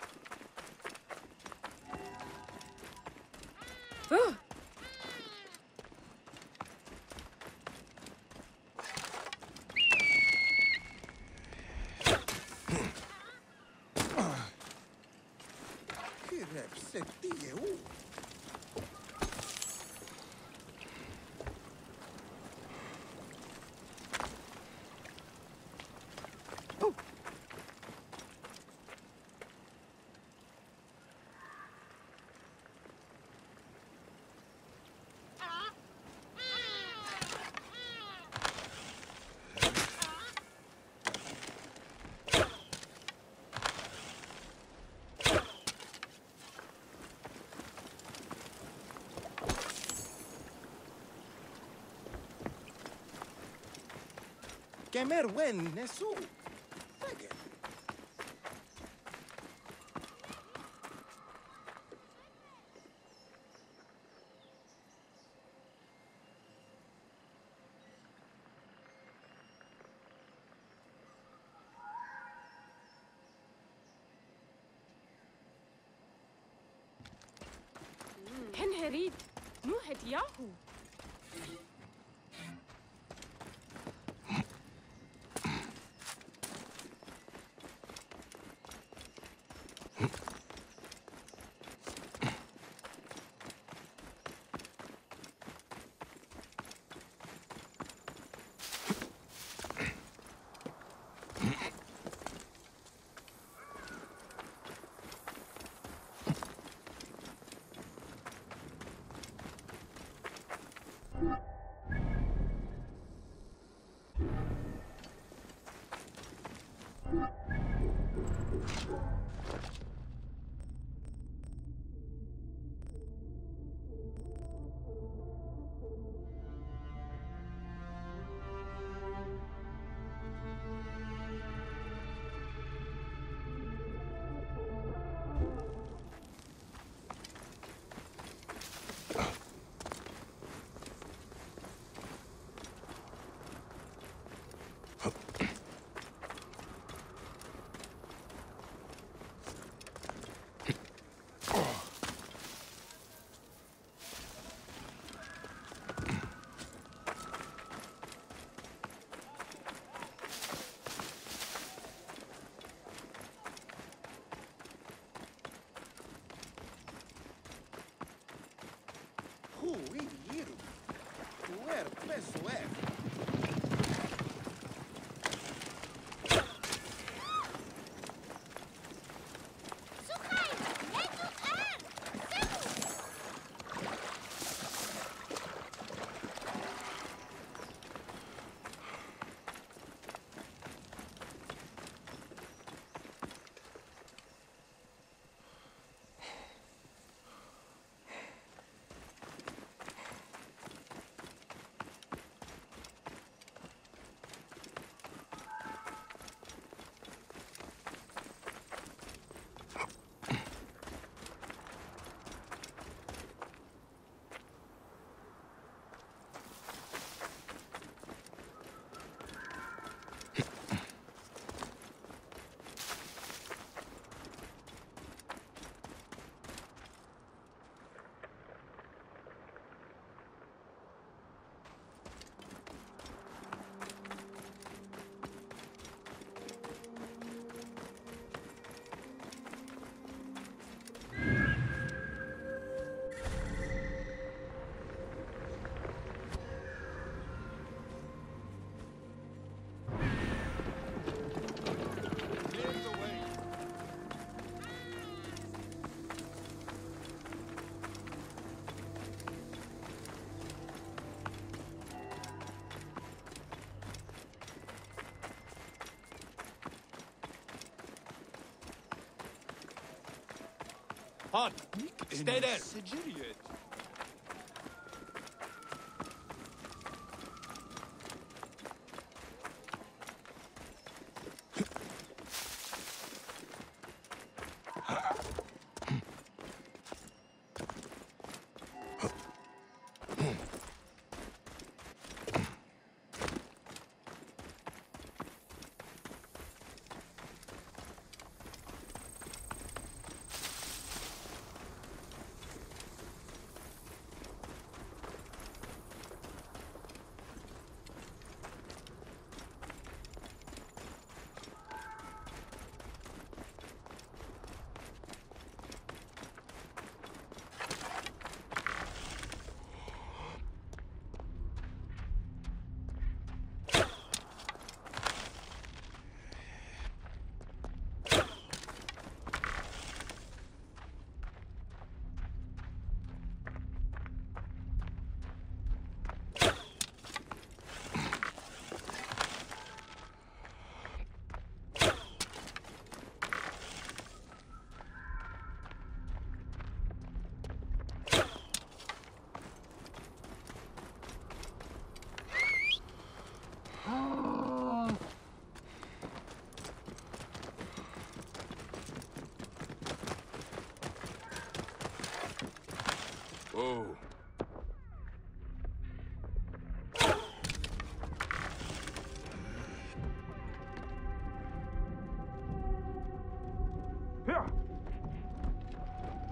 Kemer wen nesu. Fege. هنهريد نوهد ياهو. Han, stay there.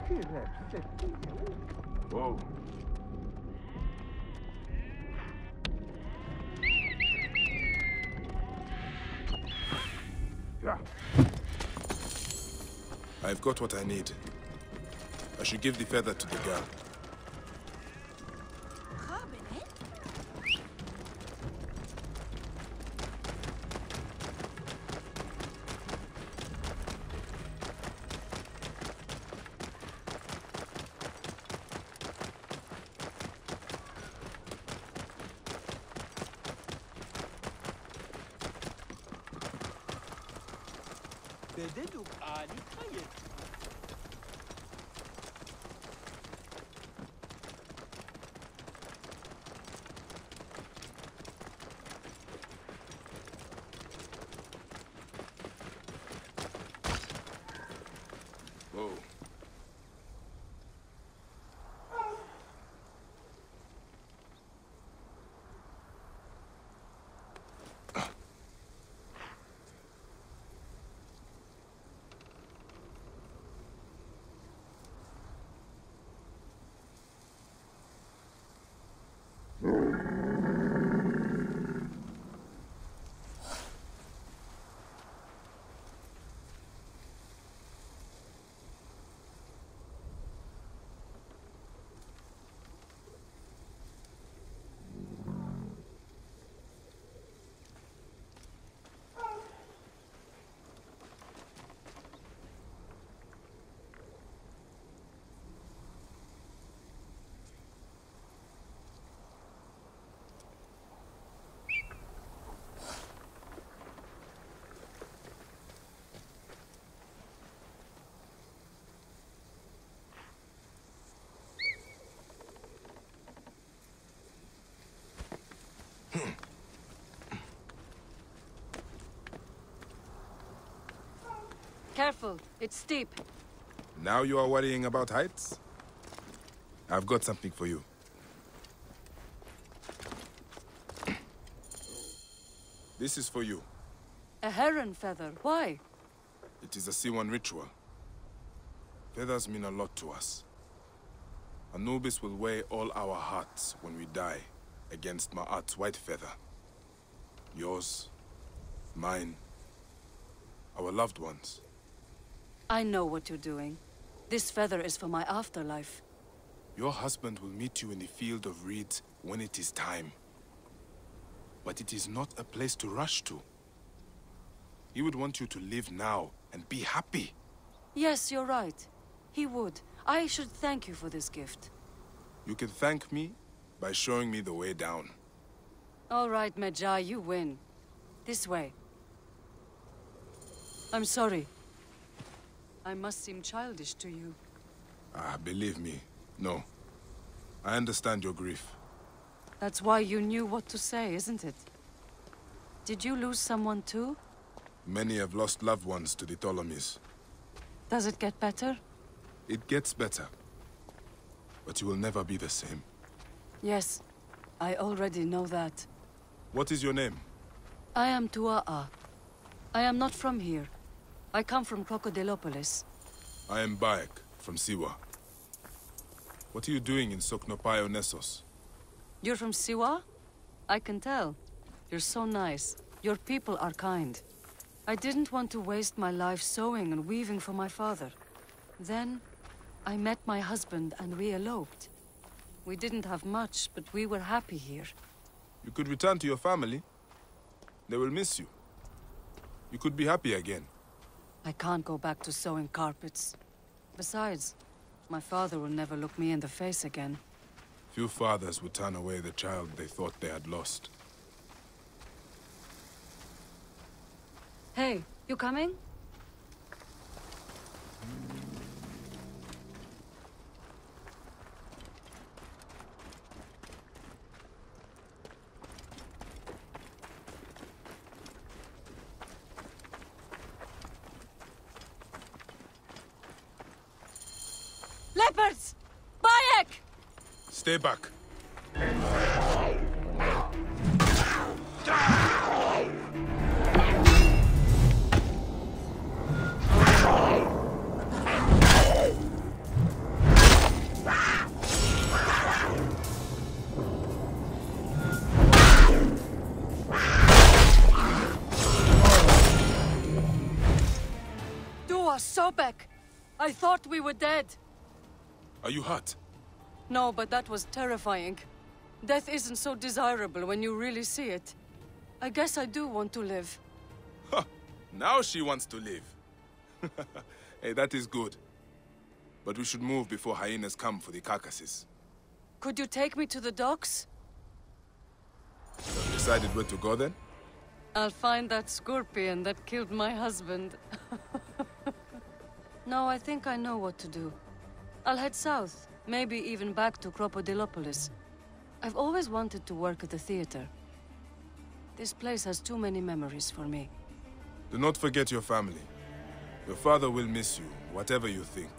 Whoa. Yeah. I've got what I need. I should give the feather to the girl. Whoa. Careful, it's steep. Now you are worrying about heights? I've got something for you. This is for you. A heron feather, why? It is a Siwan ritual. Feathers mean a lot to us. Anubis will weigh all our hearts when we die against Ma'at's white feather. Yours, mine, our loved ones. I know what you're doing. This feather is for my afterlife. Your husband will meet you in the field of reeds when it is time. But it is not a place to rush to. He would want you to live now and be happy. Yes, you're right. He would. I should thank you for this gift. You can thank me by showing me the way down. All right, Medjay, you win. This way. I'm sorry. I must seem childish to you. Believe me, no. I understand your grief. That's why you knew what to say, isn't it? Did you lose someone too? Many have lost loved ones to the Ptolemies. Does it get better? It gets better. But you will never be the same. Yes, I already know that. What is your name? I am Tua'a. I am not from here. I come from Crocodilopolis. I am Bayek, from Siwa. What are you doing in Soknopaio Nessos? You're from Siwa? I can tell. You're so nice. Your people are kind. I didn't want to waste my life sewing and weaving for my father. Then, I met my husband and we eloped. We didn't have much, but we were happy here. You could return to your family. They will miss you. You could be happy again. I can't go back to sewing carpets. Besides, my father will never look me in the face again. Few fathers would turn away the child they thought they had lost. Hey, you coming? Leopards! Bayek! Stay back. Robek! I thought we were dead. Are you hurt? No, but that was terrifying. Death isn't so desirable when you really see it. I guess I do want to live. Ha! Now she wants to live. Hey, that is good. But we should move before hyenas come for the carcasses. Could you take me to the docks? You have decided where to go then? I'll find that scorpion that killed my husband. No, I think I know what to do. I'll head south, maybe even back to Crocodilopolis. I've always wanted to work at the theater. This place has too many memories for me. Do not forget your family. Your father will miss you, whatever you think.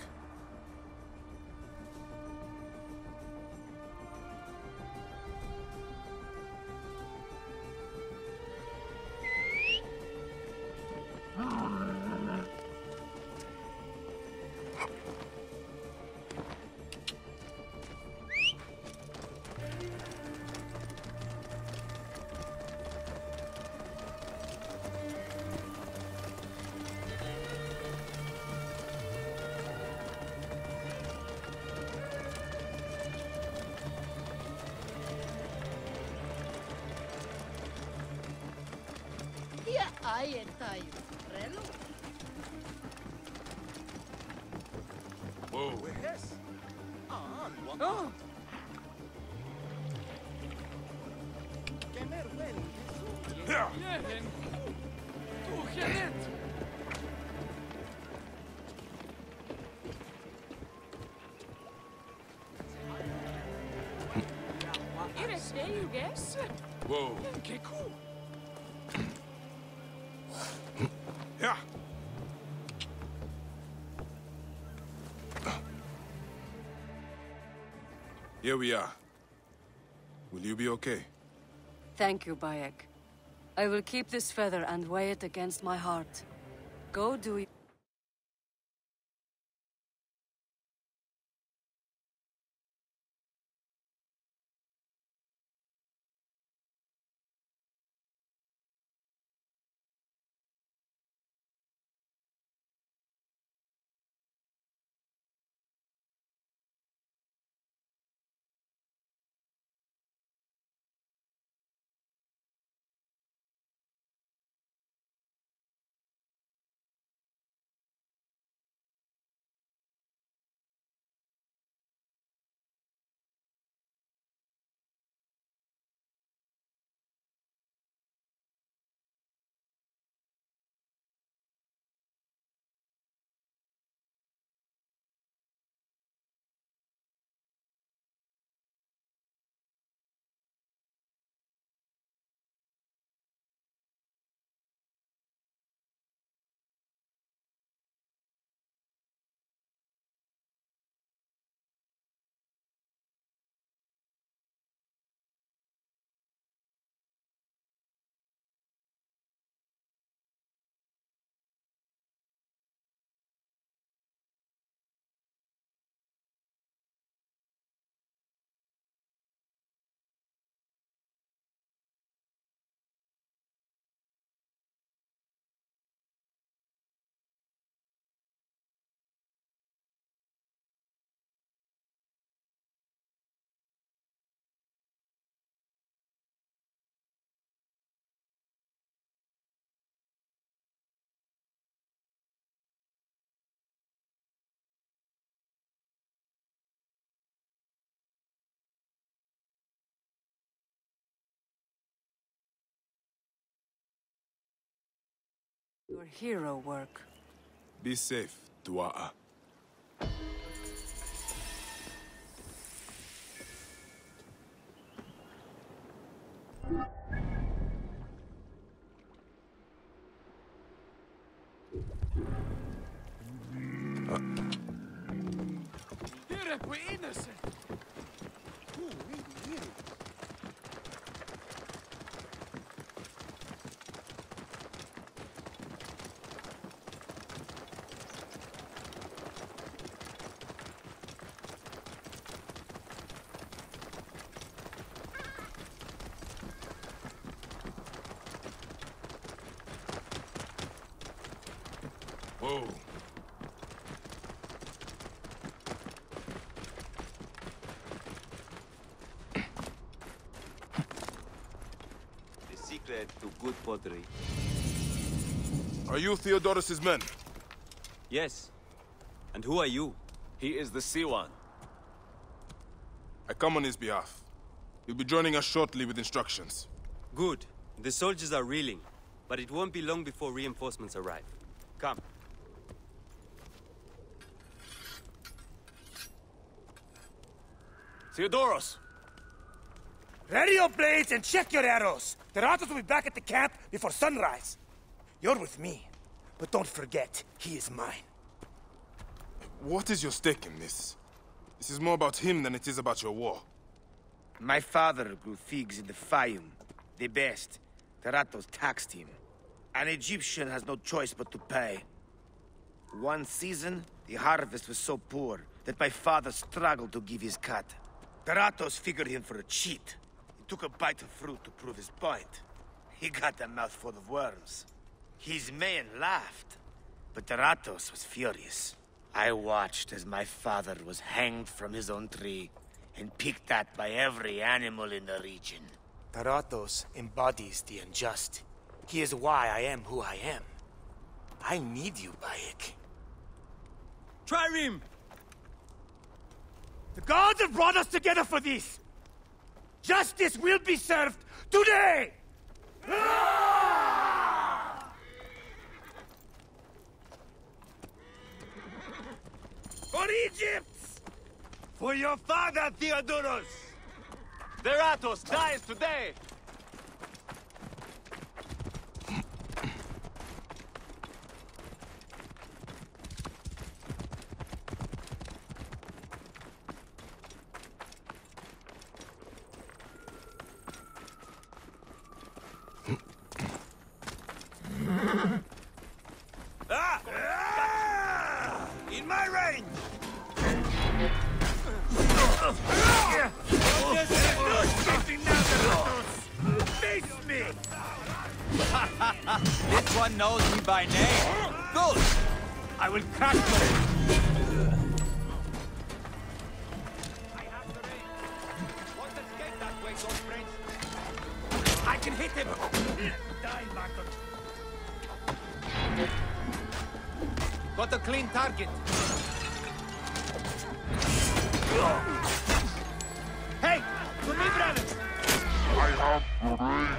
Whoa. Oh. Whoa. Yeah. Here we are. Will you be okay? Thank you, Bayek. I will keep this feather and weigh it against my heart. Go do it. Your hero work. Be safe, Dua'a. We're innocent. Whoa. secret to good pottery. Are you Theodorus's men? Yes. And who are you? He is the Siwan. I come on his behalf. He'll be joining us shortly with instructions. Good. The soldiers are reeling, but it won't be long before reinforcements arrive. Come. Theodoros! Ready your blades and check your arrows. The Ratos will be back at the camp before sunrise. You're with me, but don't forget, he is mine. What is your stake in this? This is more about him than it is about your war. My father grew figs in the Faiyum. The best. The Ratos taxed him. An Egyptian has no choice but to pay. One season, the harvest was so poor that my father struggled to give his cut. The Ratos figured him for a cheat. He took a bite of fruit to prove his point. He got a mouthful of worms. His men laughed, but the Ratos was furious. I watched as my father was hanged from his own tree and picked at by every animal in the region. Taratos embodies the unjust. He is why I am who I am. I need you, Bayek. Trireme! The gods have brought us together for this! Justice will be served today! For Egypt! For your father, Theodoros! Veratos dies today! In my range! Face me! This one knows me by name. Good! I will crack you! I can hit him! Die, Marco. Got a clean target. Hey! To me, brother! I have the rain.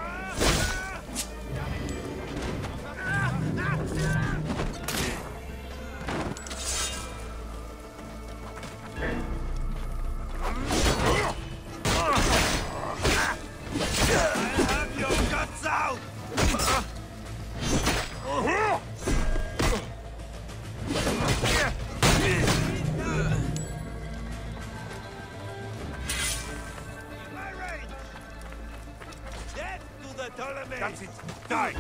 That's it. Die!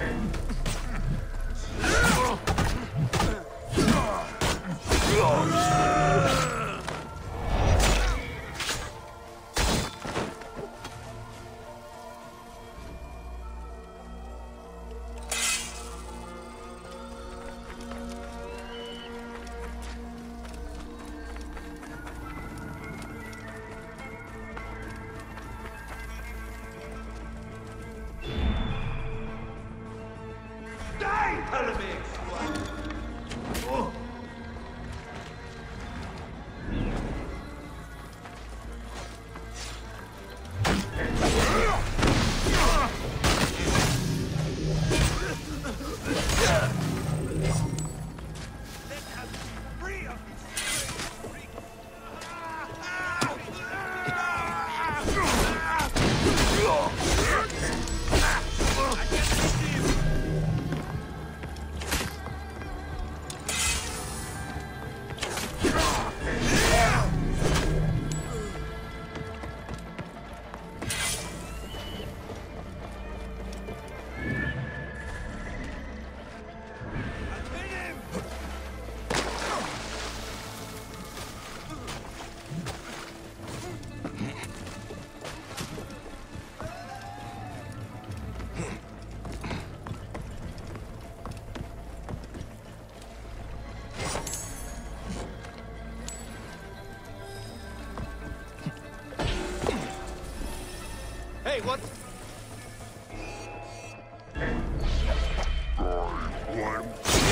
one.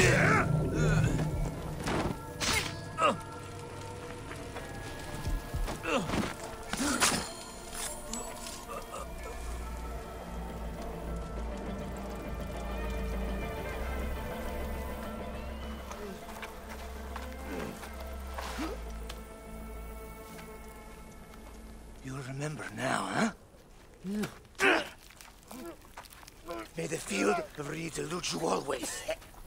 You'll remember now, huh? May the field of reeds elude you always.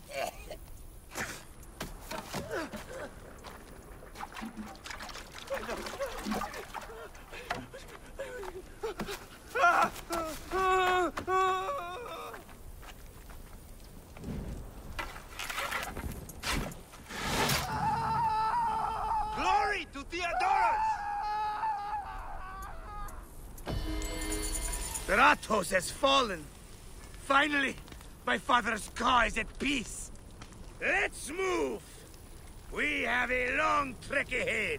Glory to Theodorus! Ratos has fallen. Finally, my father's car is at peace. Let's move. We have a long trek ahead.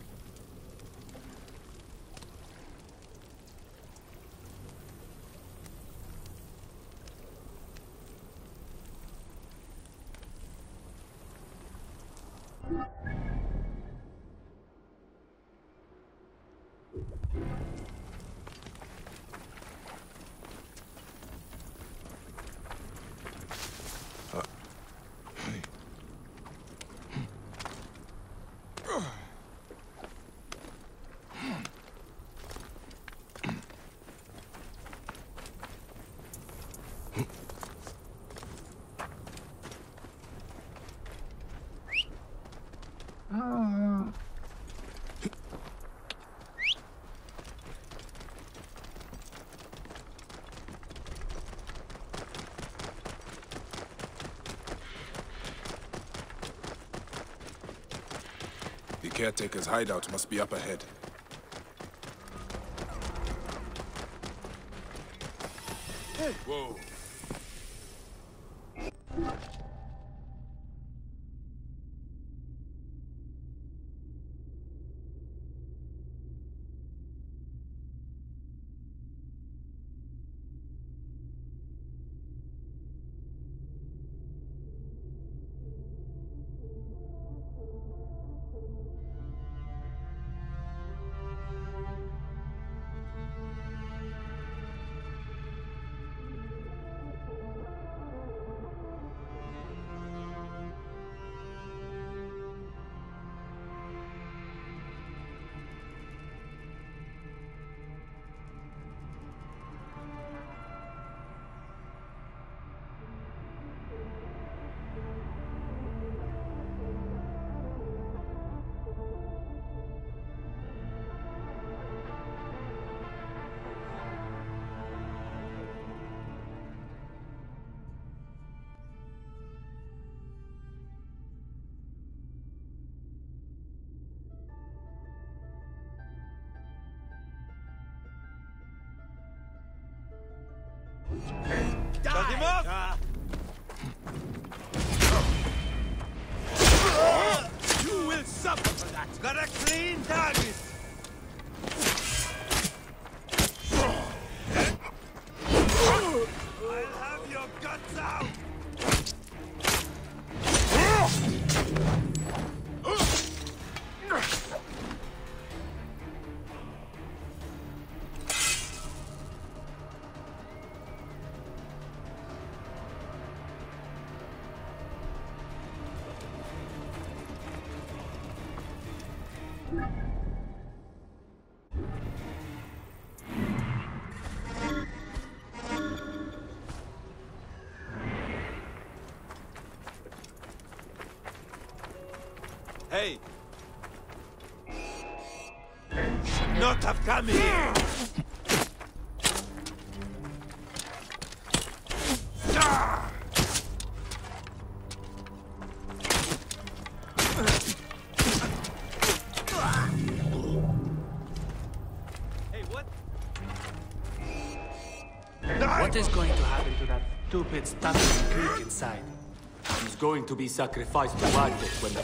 The caretaker's hideout must be up ahead. Whoa. Got him up! You will suffer for that. Got a clean target. I'll have your guts out. Hey! Should not have come here! Hey, what? What is going to happen to that stupid stuffing Greek inside? He's going to be sacrificed to Wagner when the...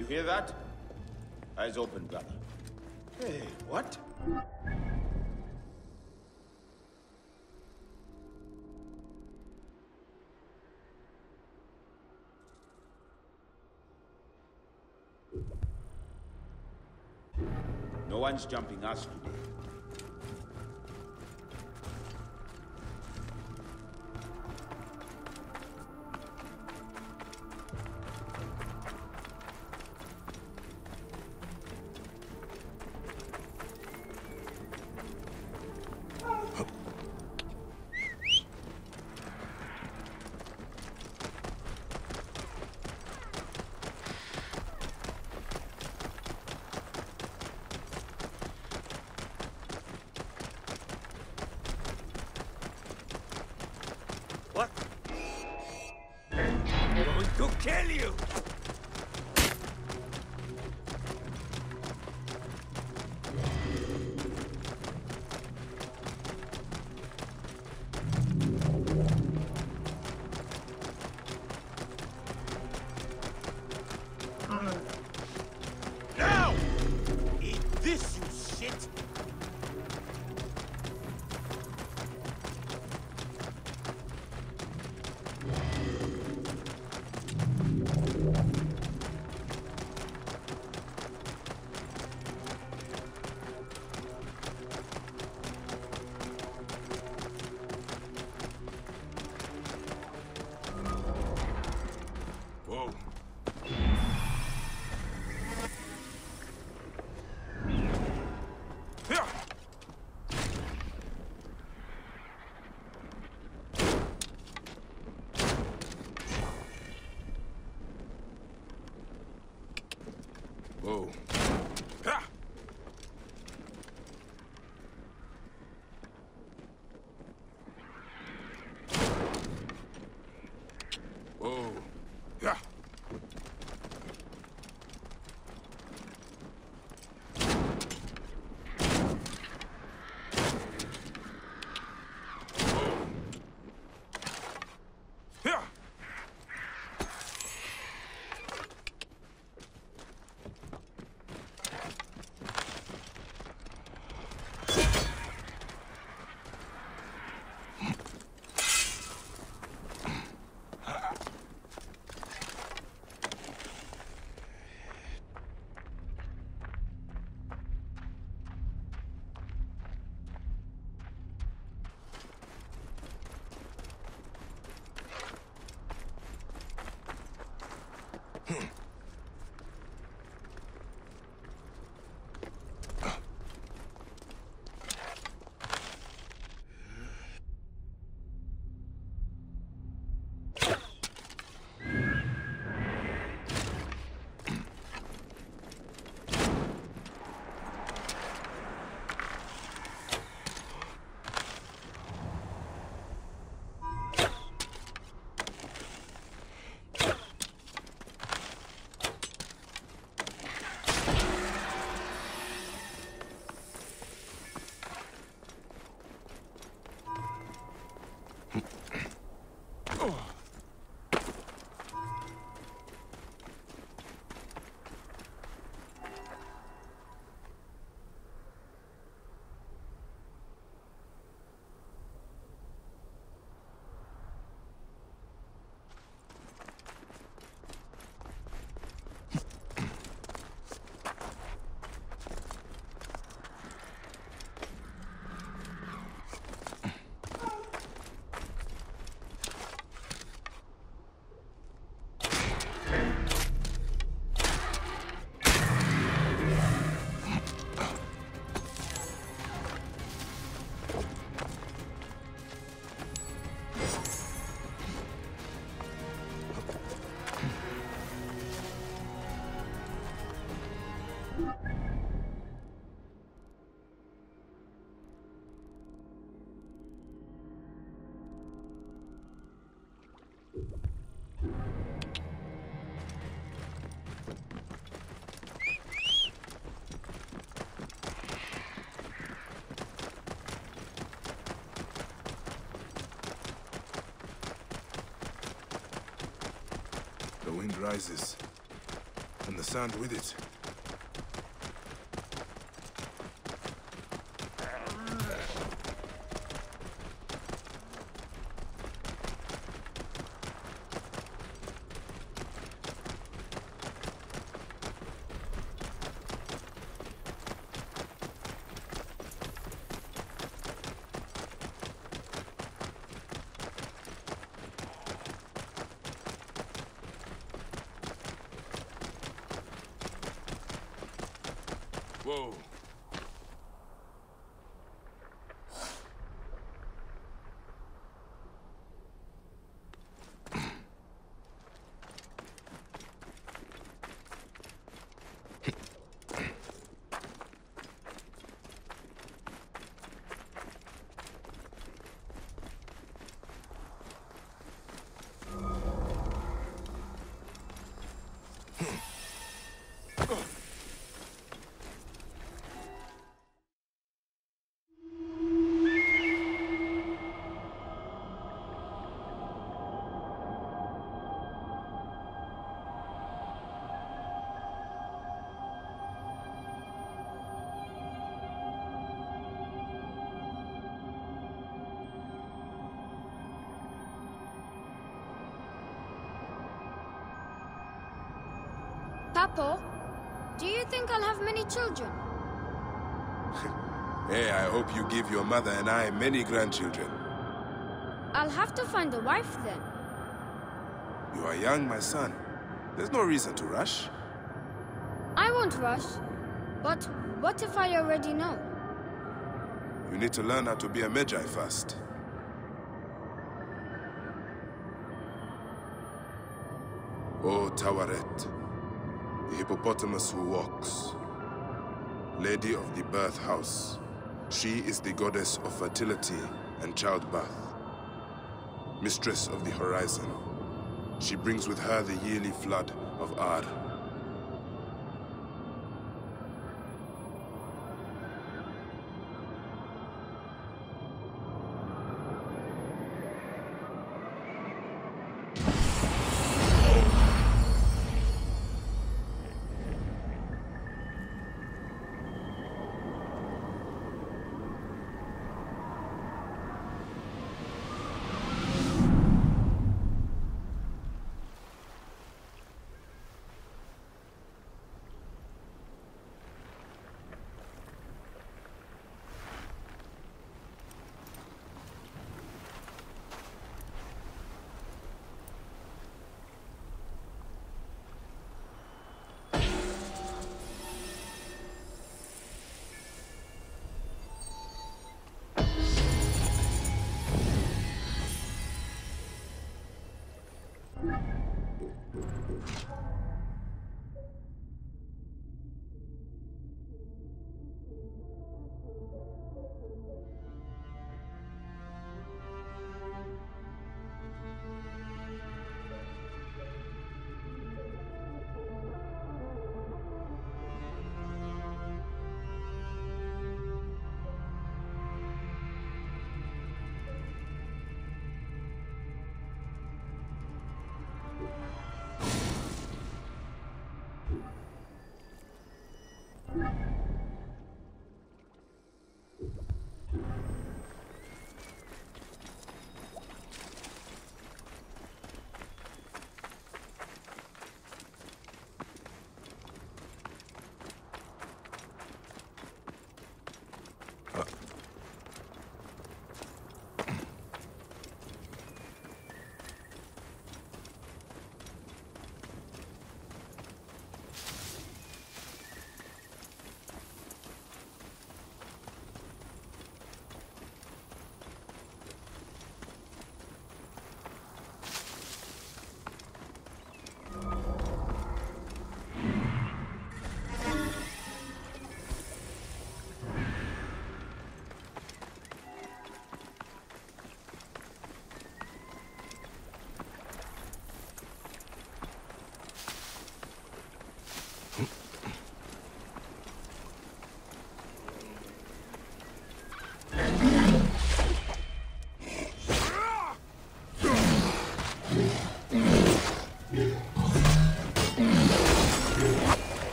You hear that? Eyes open, brother. Hey, what? No one's jumping us today. To kill you! Now! Eat this, you shit! Whoa. Yeah. Whoa. Ha! Whoa. Yeah. Yeah. The wind rises. And the sand with it. Whoa. Papo, do you think I'll have many children? Hey, I hope you give your mother and I many grandchildren. I'll have to find a wife then. You are young, my son. There's no reason to rush. I won't rush. But what if I already know? You need to learn how to be a Magi first. O Tawaret, the hippopotamus who walks, Lady of the Birth House. She is the goddess of fertility and childbirth, mistress of the horizon. She brings with her the yearly flood of Ar.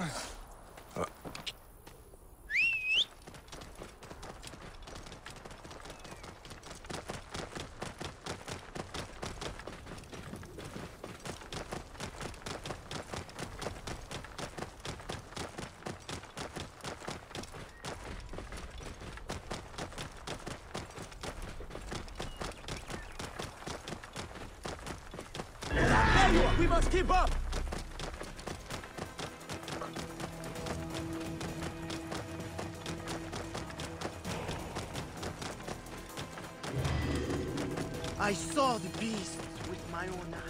We must keep up! I saw the beast with my own eye.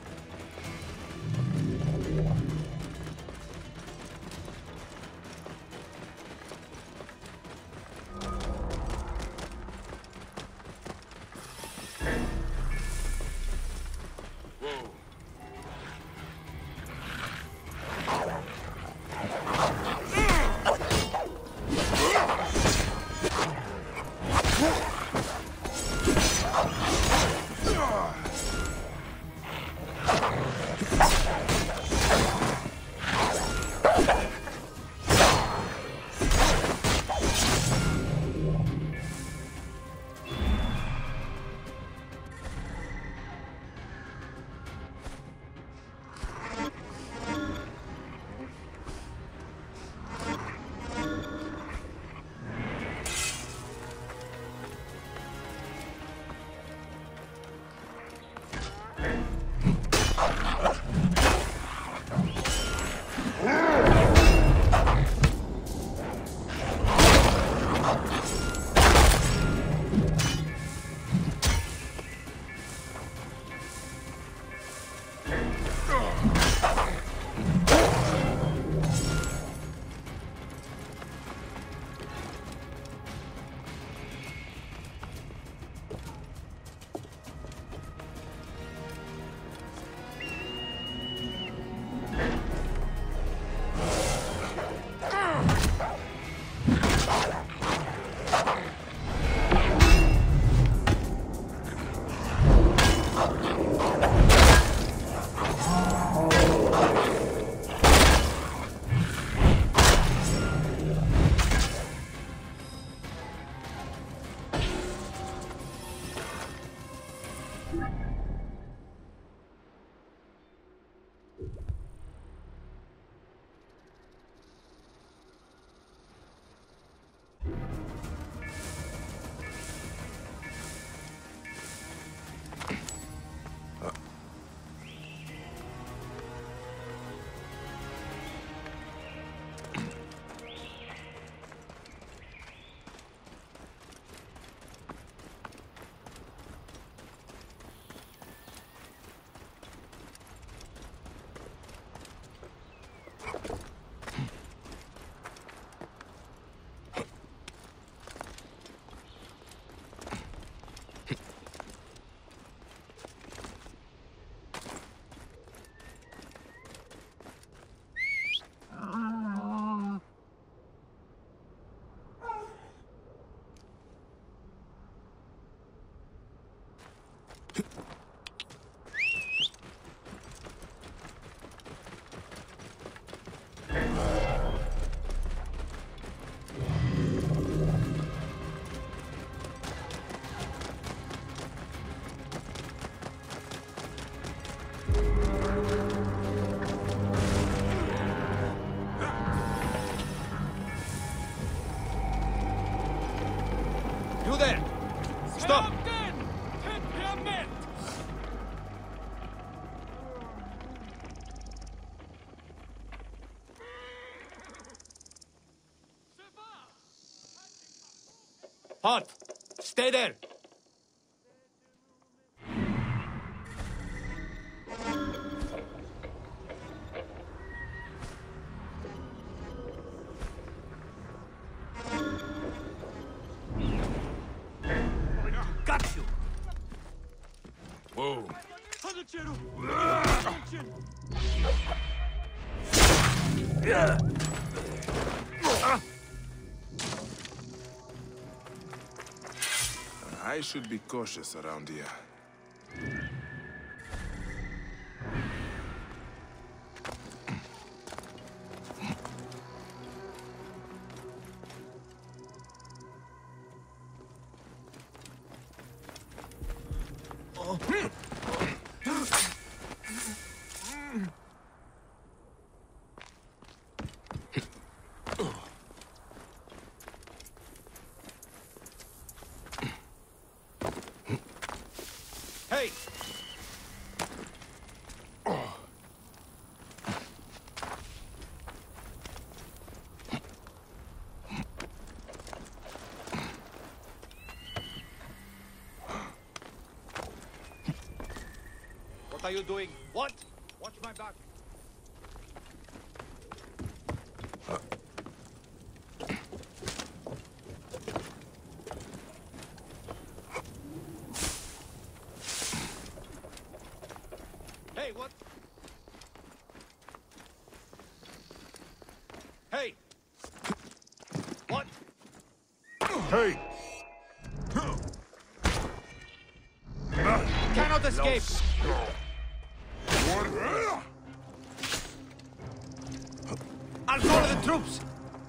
You there! Stop! Halt! Stay there! Got you! Whoa. I should be cautious around here. are you doing? What? Watch my back. Hey, what? Hey! What? Hey! You cannot escape! I'll call the troops!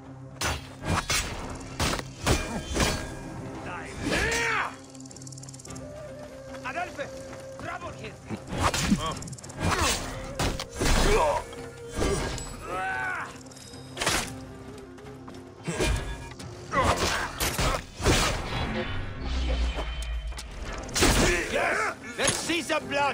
Adelphe! Trouble hit! Yes! Let's see some blood!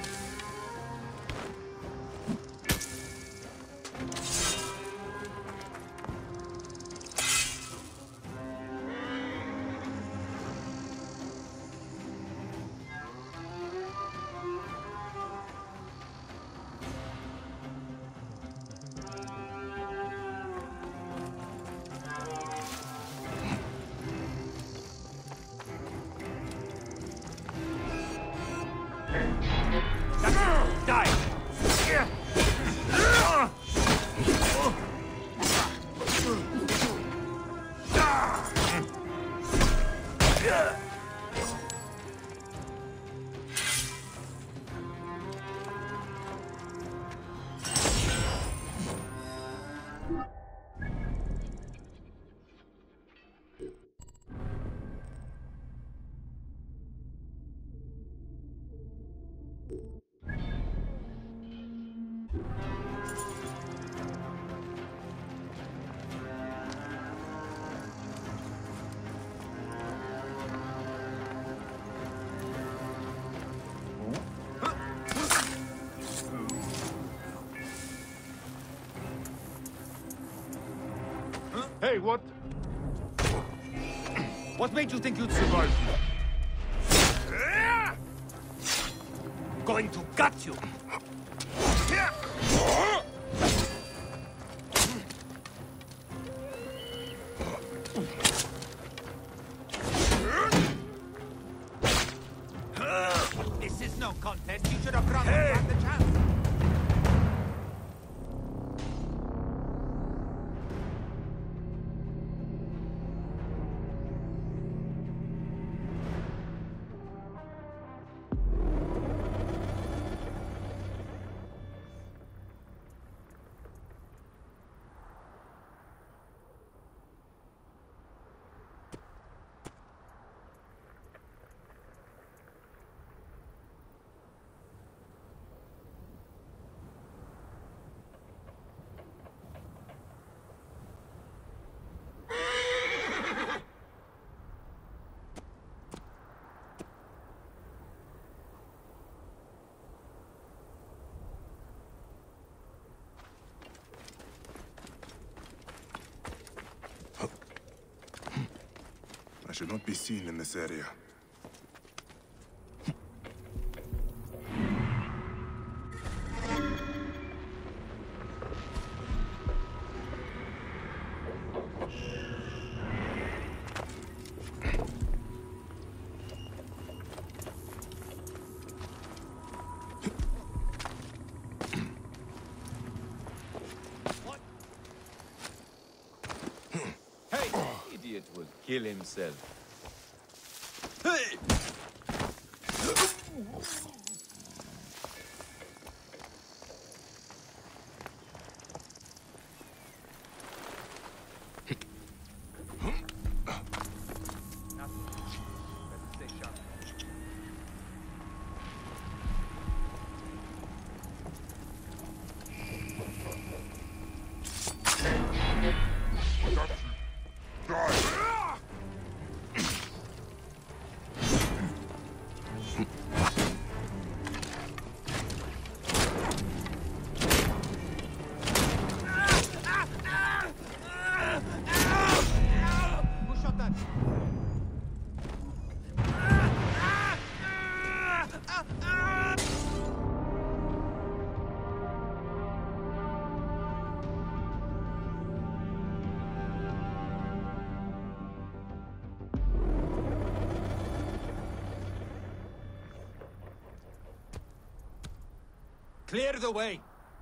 Hey, what? What made you think you'd survive? Going to gut you! This is no contest. You should have run when you had the chance. I should not be seen in this area. Idiot will kill himself. Clear the way!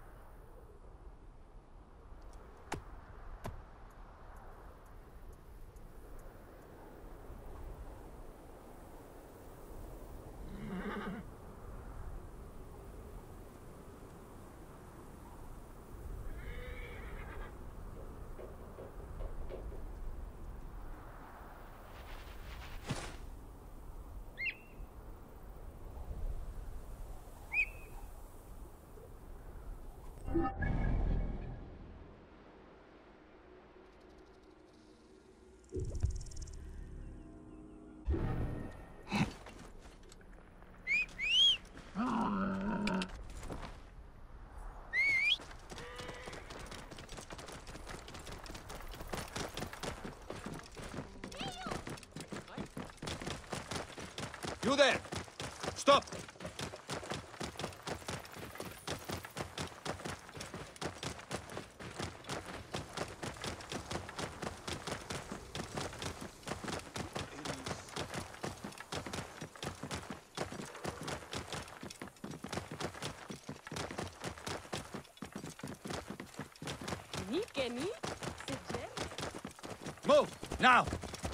You there! Stop! Move! Now!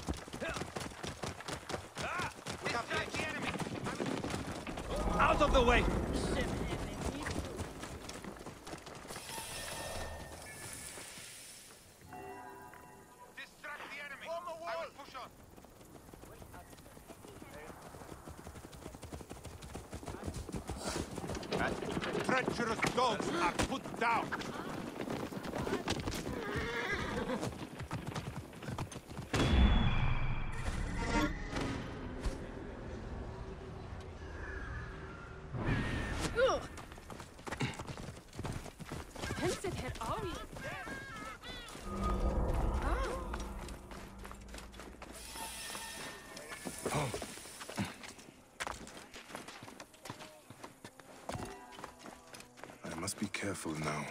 Out of the way! Treacherous dogs are put down. I must be careful now.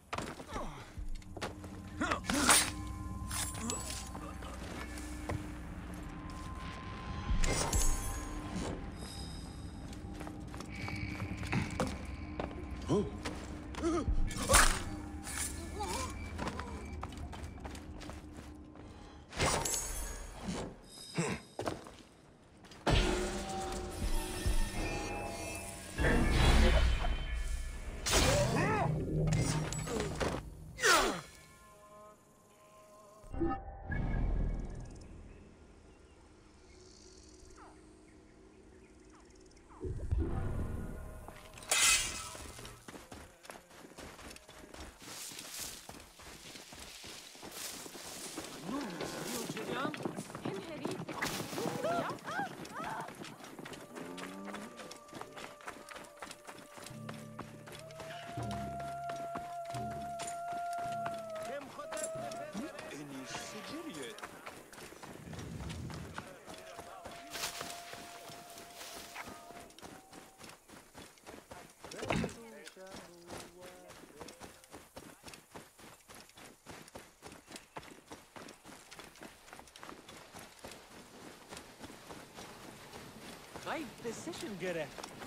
Right decision, Gere.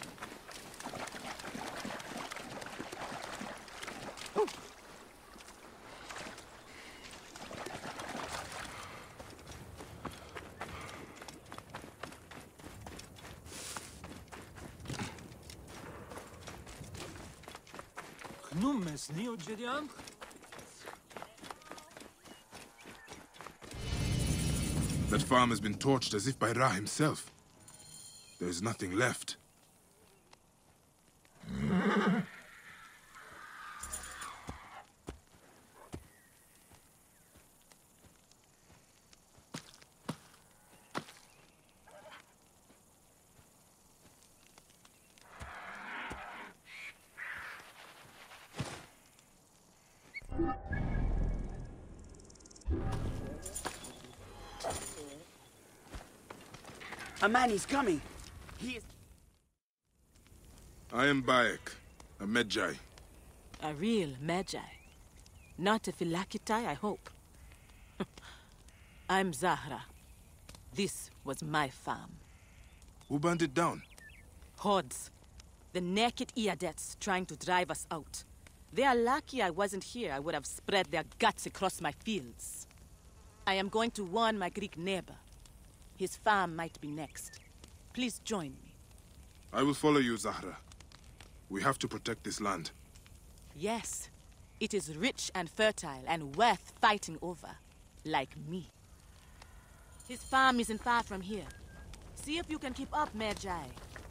Knumes neo Jedian? That farm has been torched as if by Ra himself. There is nothing left. A man is coming. He is... I am Bayek, a Medjay. A real Magi. Not a Philakitai, I hope. I'm Zahra. This was my farm. Who burned it down? Hordes. The naked Iadets trying to drive us out. They are lucky I wasn't here. I would have spread their guts across my fields. I am going to warn my Greek neighbor. His farm might be next. Please join me. I will follow you, Zahra. We have to protect this land. Yes. It is rich and fertile and worth fighting over. Like me. His farm isn't far from here. See if you can keep up, Magi.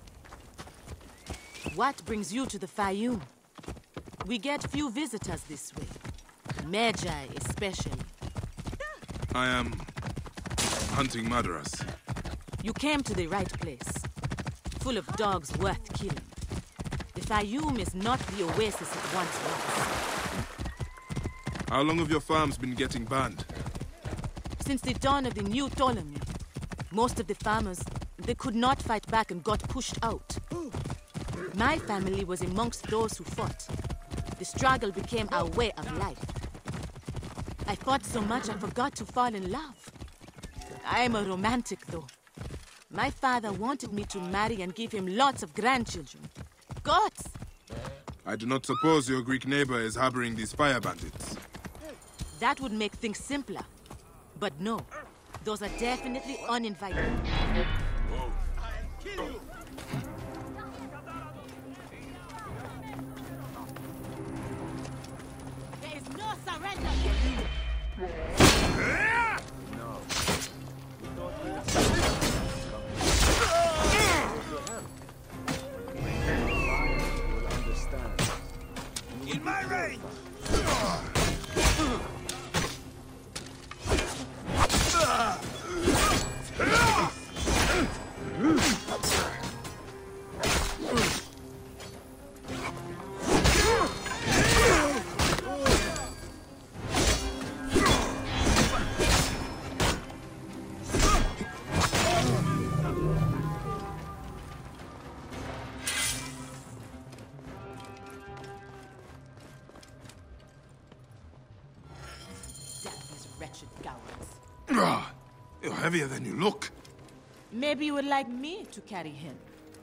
What brings you to the Faiyum? We get few visitors this way. Magi especially. I am hunting murderers. You came to the right place. Full of dogs worth killing. The Faiyum is not the Oasis it once was. How long have your farms been getting banned? Since the dawn of the new Ptolemy, most of the farmers, they could not fight back and got pushed out. My family was amongst those who fought. The struggle became our way of life. I fought so much I forgot to fall in love. I am a romantic, though. My father wanted me to marry and give him lots of grandchildren. Gods! I do not suppose your Greek neighbor is harboring these fire bandits. That would make things simpler. But no, those are definitely uninvited. I'll kill you! There is no surrender! No. In my range! You're heavier than you look. Maybe you would like me to carry him.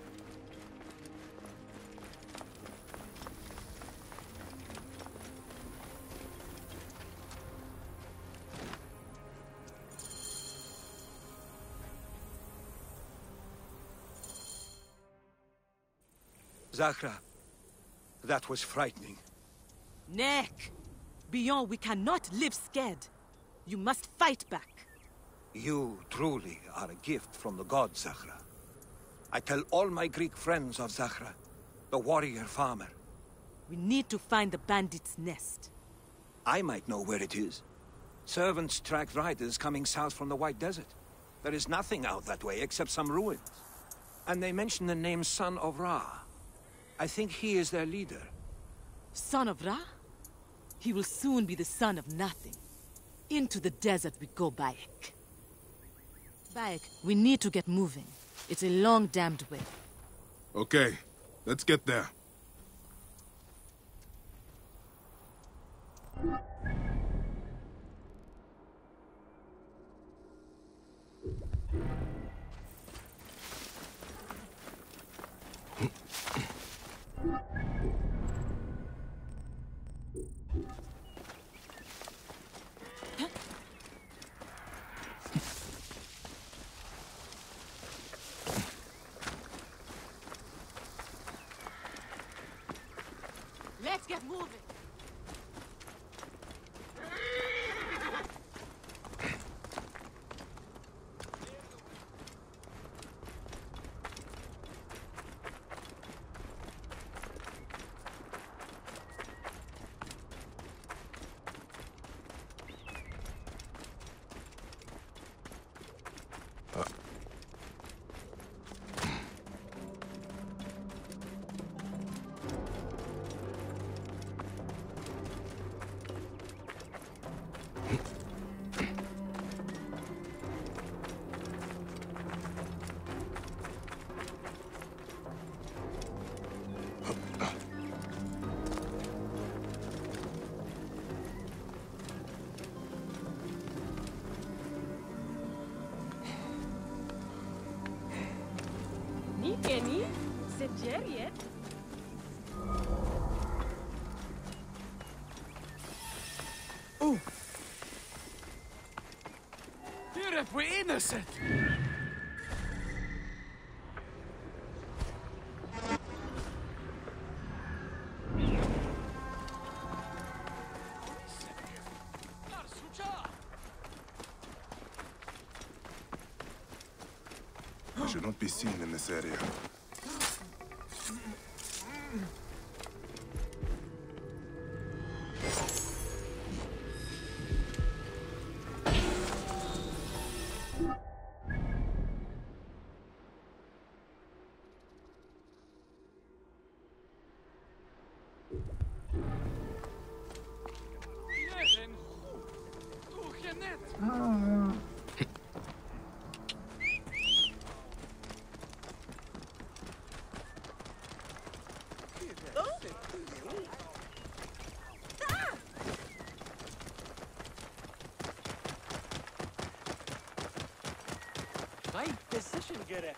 Zahra, that was frightening. Nick! Beyond, we cannot live scared. You must fight back. You truly are a gift from the gods, Zahra. I tell all my Greek friends of Zahra, the warrior farmer. We need to find the bandit's nest. I might know where it is. Servants track riders coming south from the White Desert. There is nothing out that way except some ruins. And they mention the name Son of Ra. I think he is their leader. Son of Ra? He will soon be the son of nothing. Into the desert we go, Bayek. Bayek, we need to get moving. It's a long damned way. Okay, let's get there. Let's get moving. Kenny, c'est Jerry, if we're innocent! I should not be seen in this area. Right decision, Gere.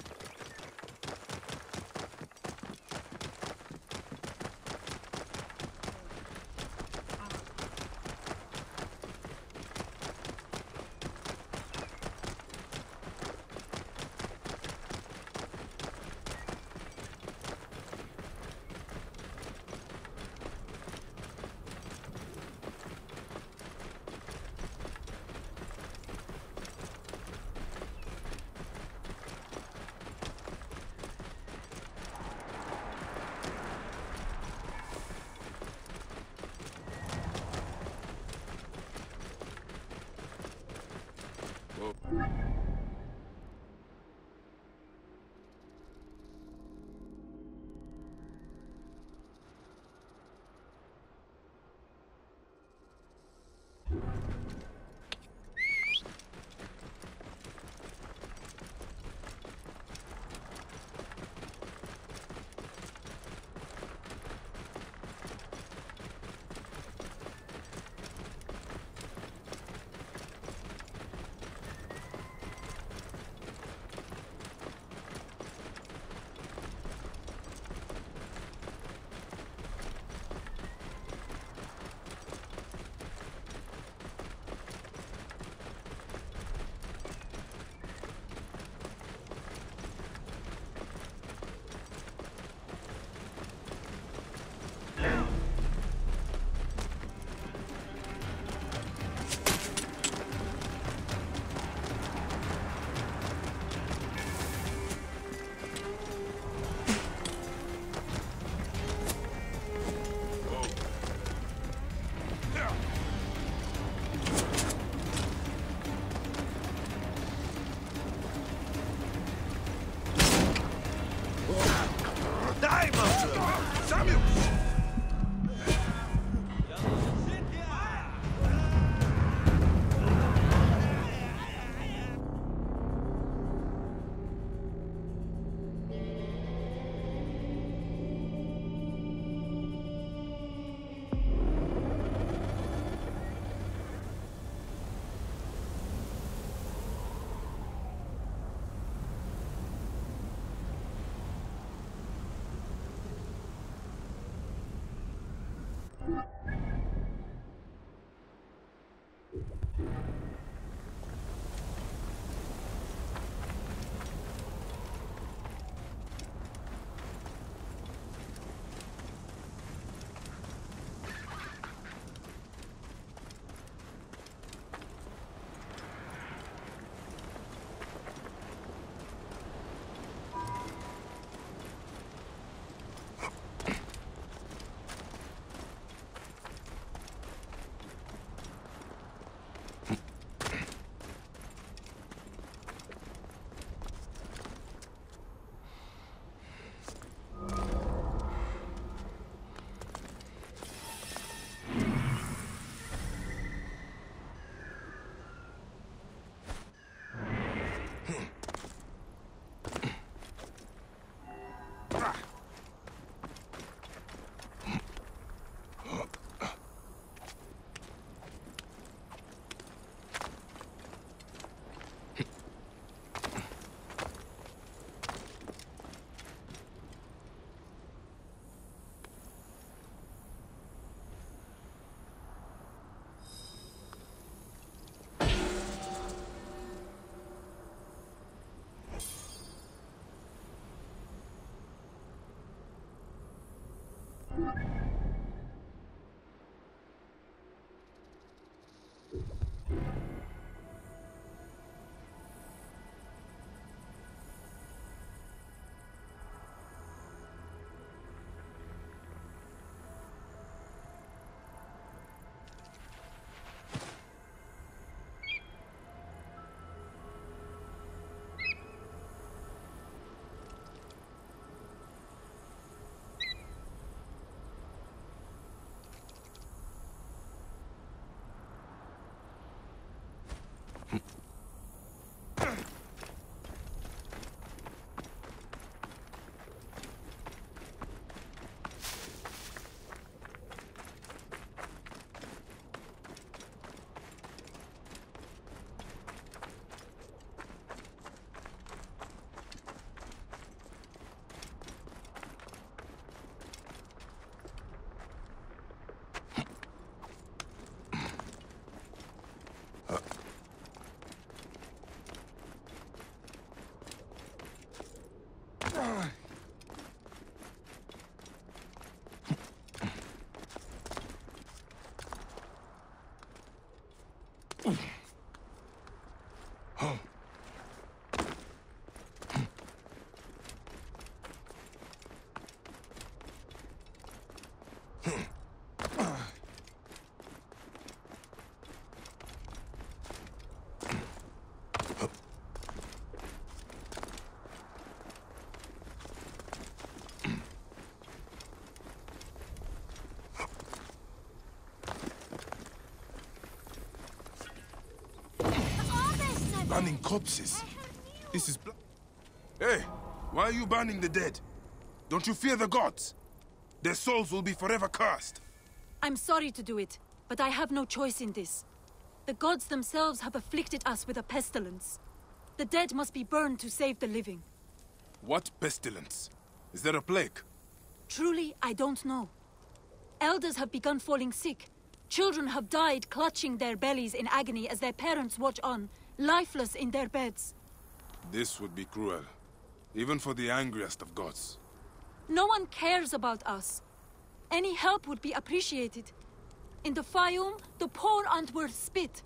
Burning corpses. This is Hey, why are you burning the dead? Don't you fear the gods? Their souls will be forever cursed. I'm sorry to do it, but I have no choice in this. The gods themselves have afflicted us with a pestilence. The dead must be burned to save the living. What pestilence? Is there a plague? Truly, I don't know. Elders have begun falling sick. Children have died clutching their bellies in agony as their parents watch on, lifeless in their beds. This would be cruel, even for the angriest of gods. No one cares about us. Any help would be appreciated. In the Faiyum, the poor aren't worth spit.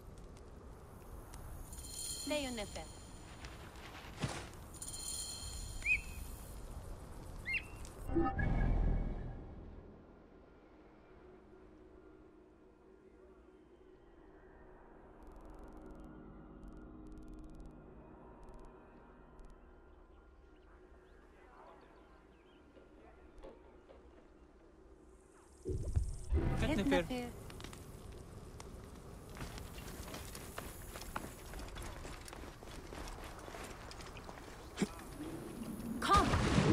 Come!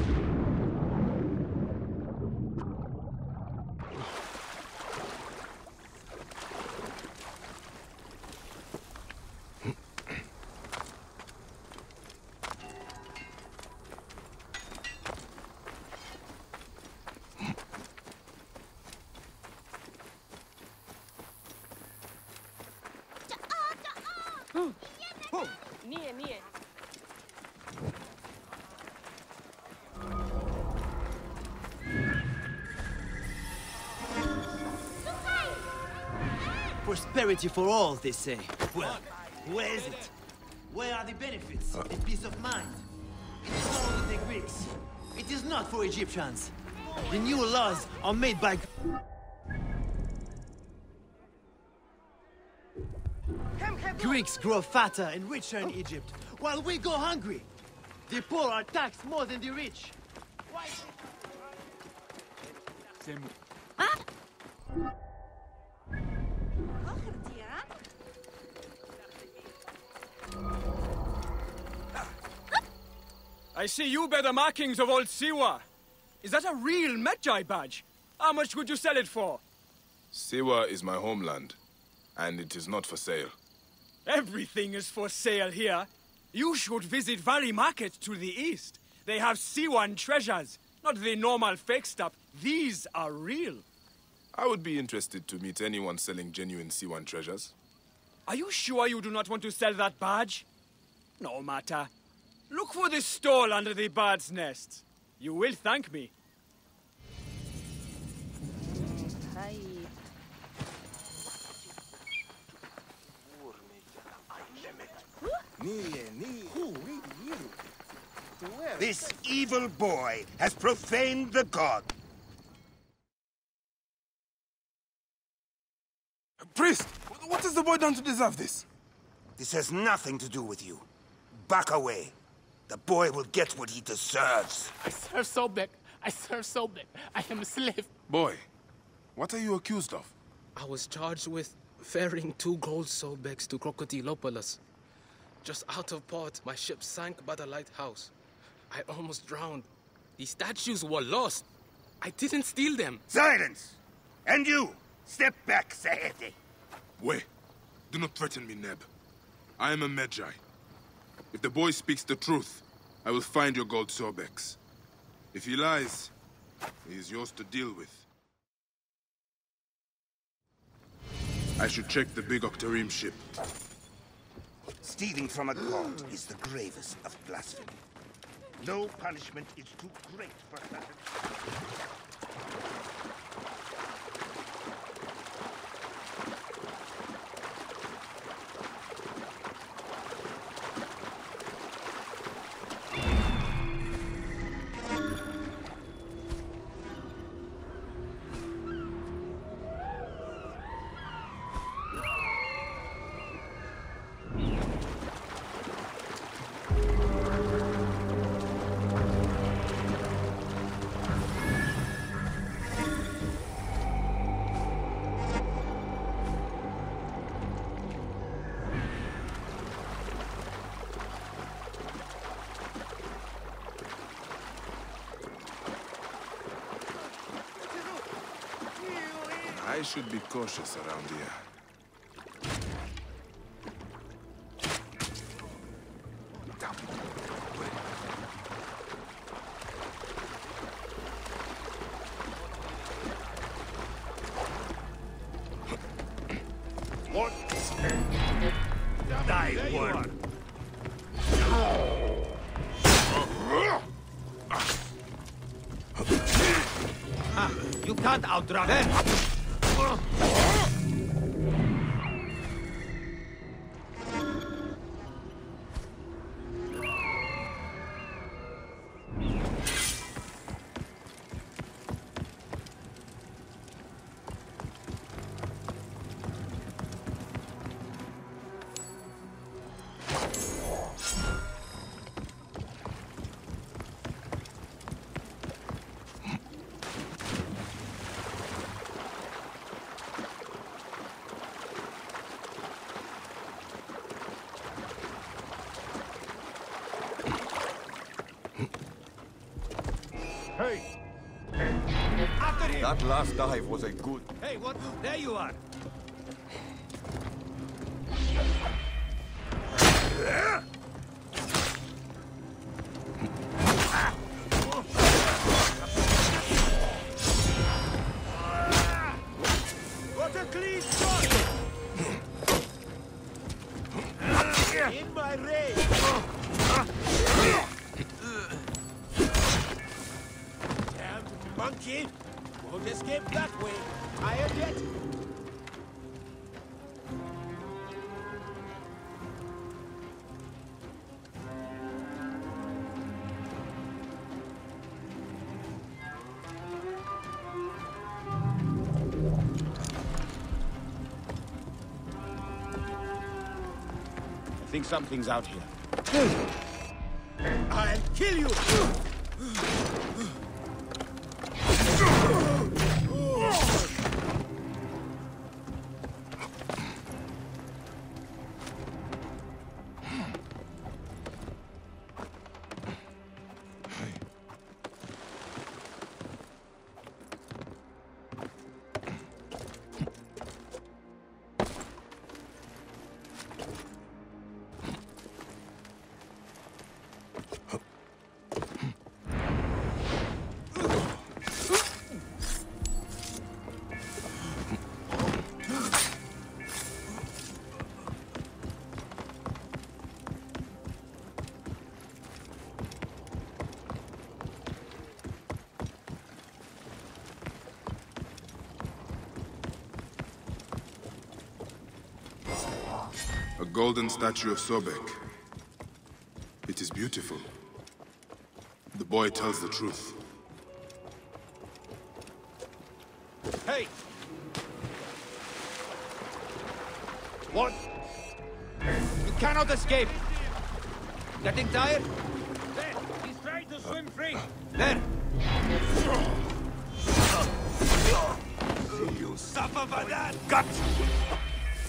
Niye. Prosperity for all, they say. Well, where is it? Where are the benefits? The peace of mind? It is all with the Greeks. It is not for Egyptians. The new laws are made by... Greeks grow fatter and richer in Egypt, while we go hungry. The poor are taxed more than the rich. I see you bear the markings of old Siwa. Is that a real Magi badge? How much would you sell it for? Siwa is my homeland, and it is not for sale. Everything is for sale here. You should visit Valley Market to the east. They have Siwan treasures, not the normal fake stuff. These are real. I would be interested to meet anyone selling genuine Siwan treasures. Are you sure you do not want to sell that badge? No matter. Look for the stall under the bird's nest. You will thank me. This evil boy has profaned the god. Priest, what has the boy done to deserve this? This has nothing to do with you. Back away. The boy will get what he deserves. I serve Sobek. I serve Sobek. I am a slave. Boy, what are you accused of? I was charged with ferrying 2 gold soulbecks to Crocodilopolis. Just out of port, my ship sank by the lighthouse. I almost drowned. The statues were lost. I didn't steal them. Silence! And you! Step back, Saeti. Wait. Do not threaten me, Neb. I am a Medjay. If the boy speaks the truth, I will find your gold soulbecks. If he lies, he is yours to deal with. I should check the big Octarim ship. Stealing from a god is the gravest of blasphemy. No punishment is too great for that. I should be cautious around here. What? Die, worm. You can't outrun it! Hey! After him! That last dive was a good... Hey, what? There you are! What a clean shot! In my range! Damned monkey! Won't escape that way. Tired yet? I think something's out here. I'll kill you! A golden statue of Sobek. It is beautiful. The boy tells the truth. Hey! What? You cannot escape! Getting tired? There! He's trying to swim free! There! You suffer for that! Gut!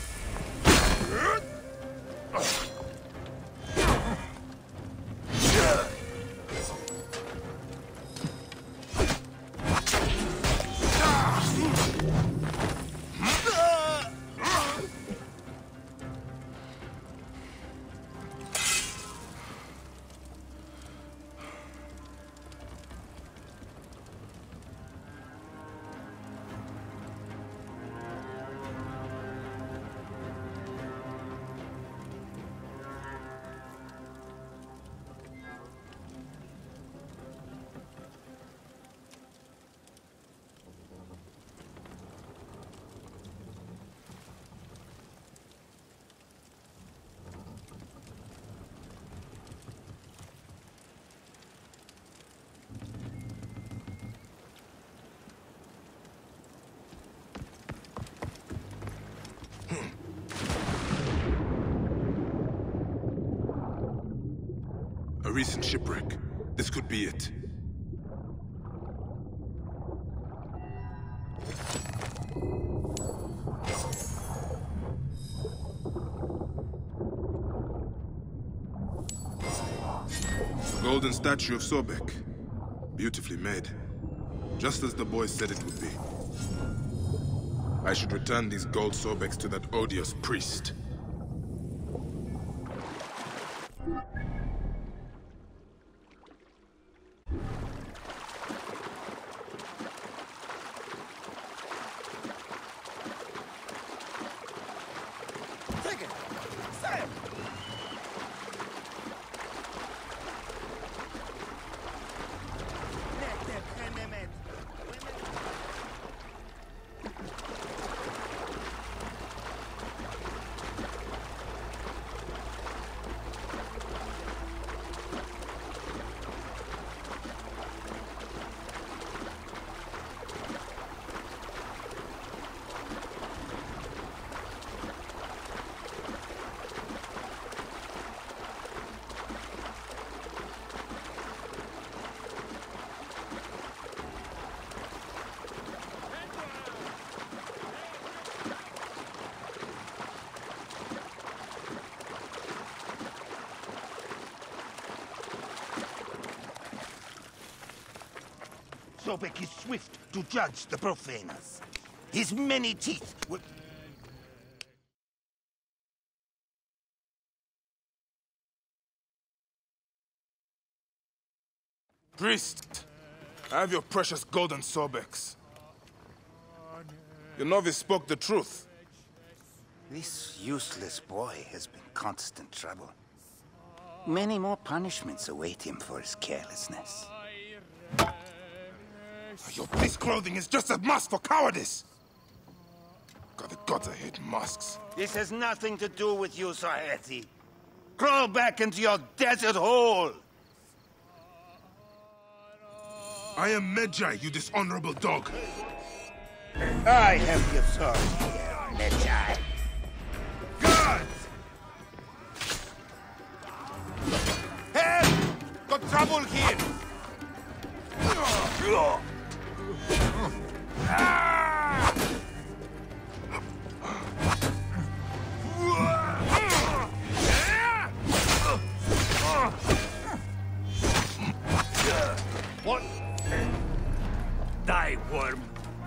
recent shipwreck. This could be it. The golden statue of Sobek. Beautifully made. Just as the boy said it would be. I should return these gold Sobeks to that odious priest. Sobek is swift to judge the profaners. His many teeth will... Priest, I have your precious golden Sobeks. Your novice spoke the truth. This useless boy has been constant trouble. Many more punishments await him for his carelessness. Your priest clothing is just a mask for cowardice! God, the gods, I hate masks. This has nothing to do with you, Saheti. Crawl back into your desert hole! I am Medjay, you dishonorable dog. I have your sword here, Medjay. Guards! Help! Got trouble here! What? Die, worm.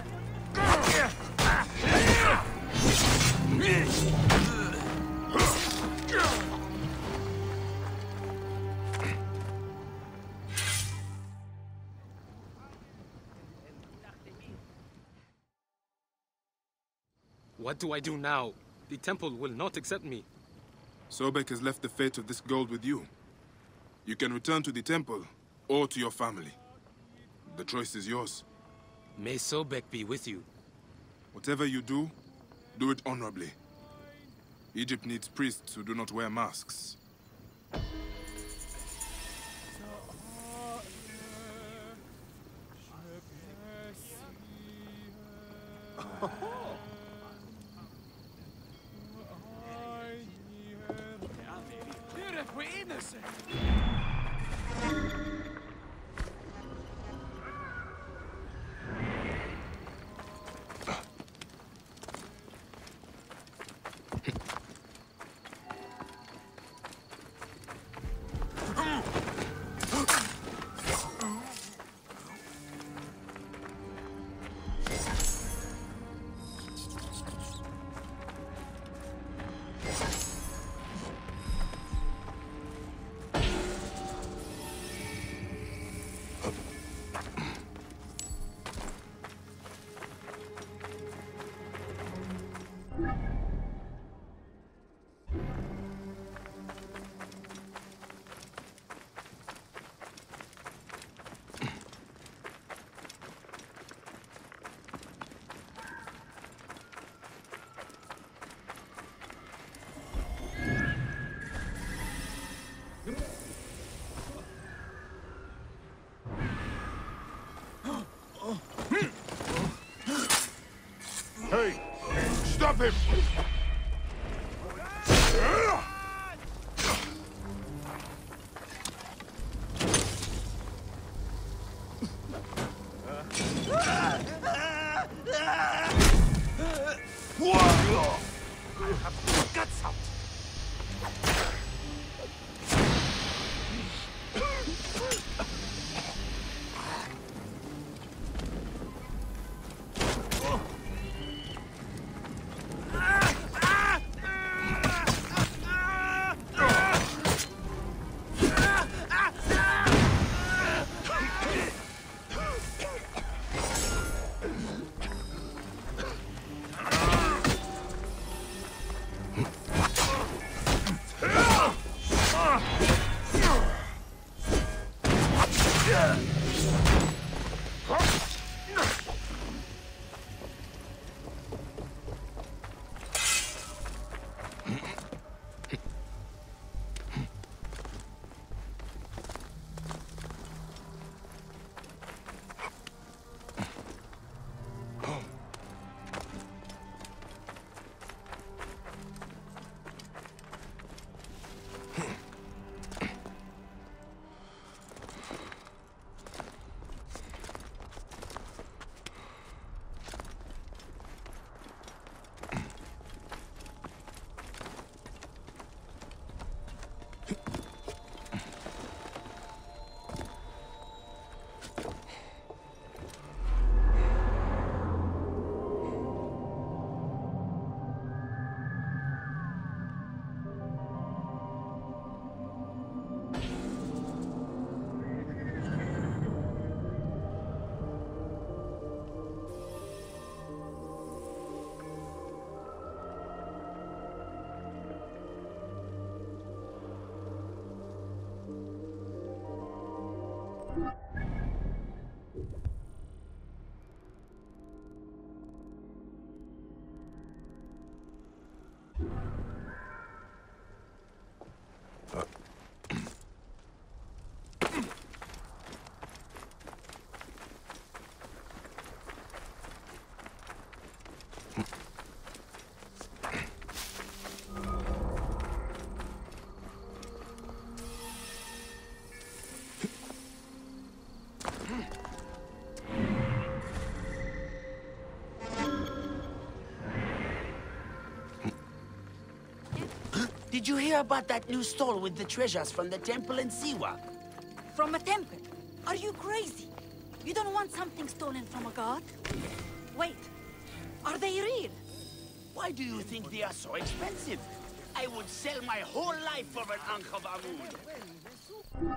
What do I do now? The temple will not accept me. Sobek has left the fate of this gold with you. You can return to the temple, or to your family. The choice is yours. May Sobek be with you. Whatever you do, do it honorably. Egypt needs priests who do not wear masks. We're innocent. Hey! Stop him! Did you hear about that new stall with the treasures from the temple in Siwa? From a temple? Are you crazy? You don't want something stolen from a god? Wait, are they real? Why do you think they are so expensive? I would sell my whole life for an Ankh of Amud.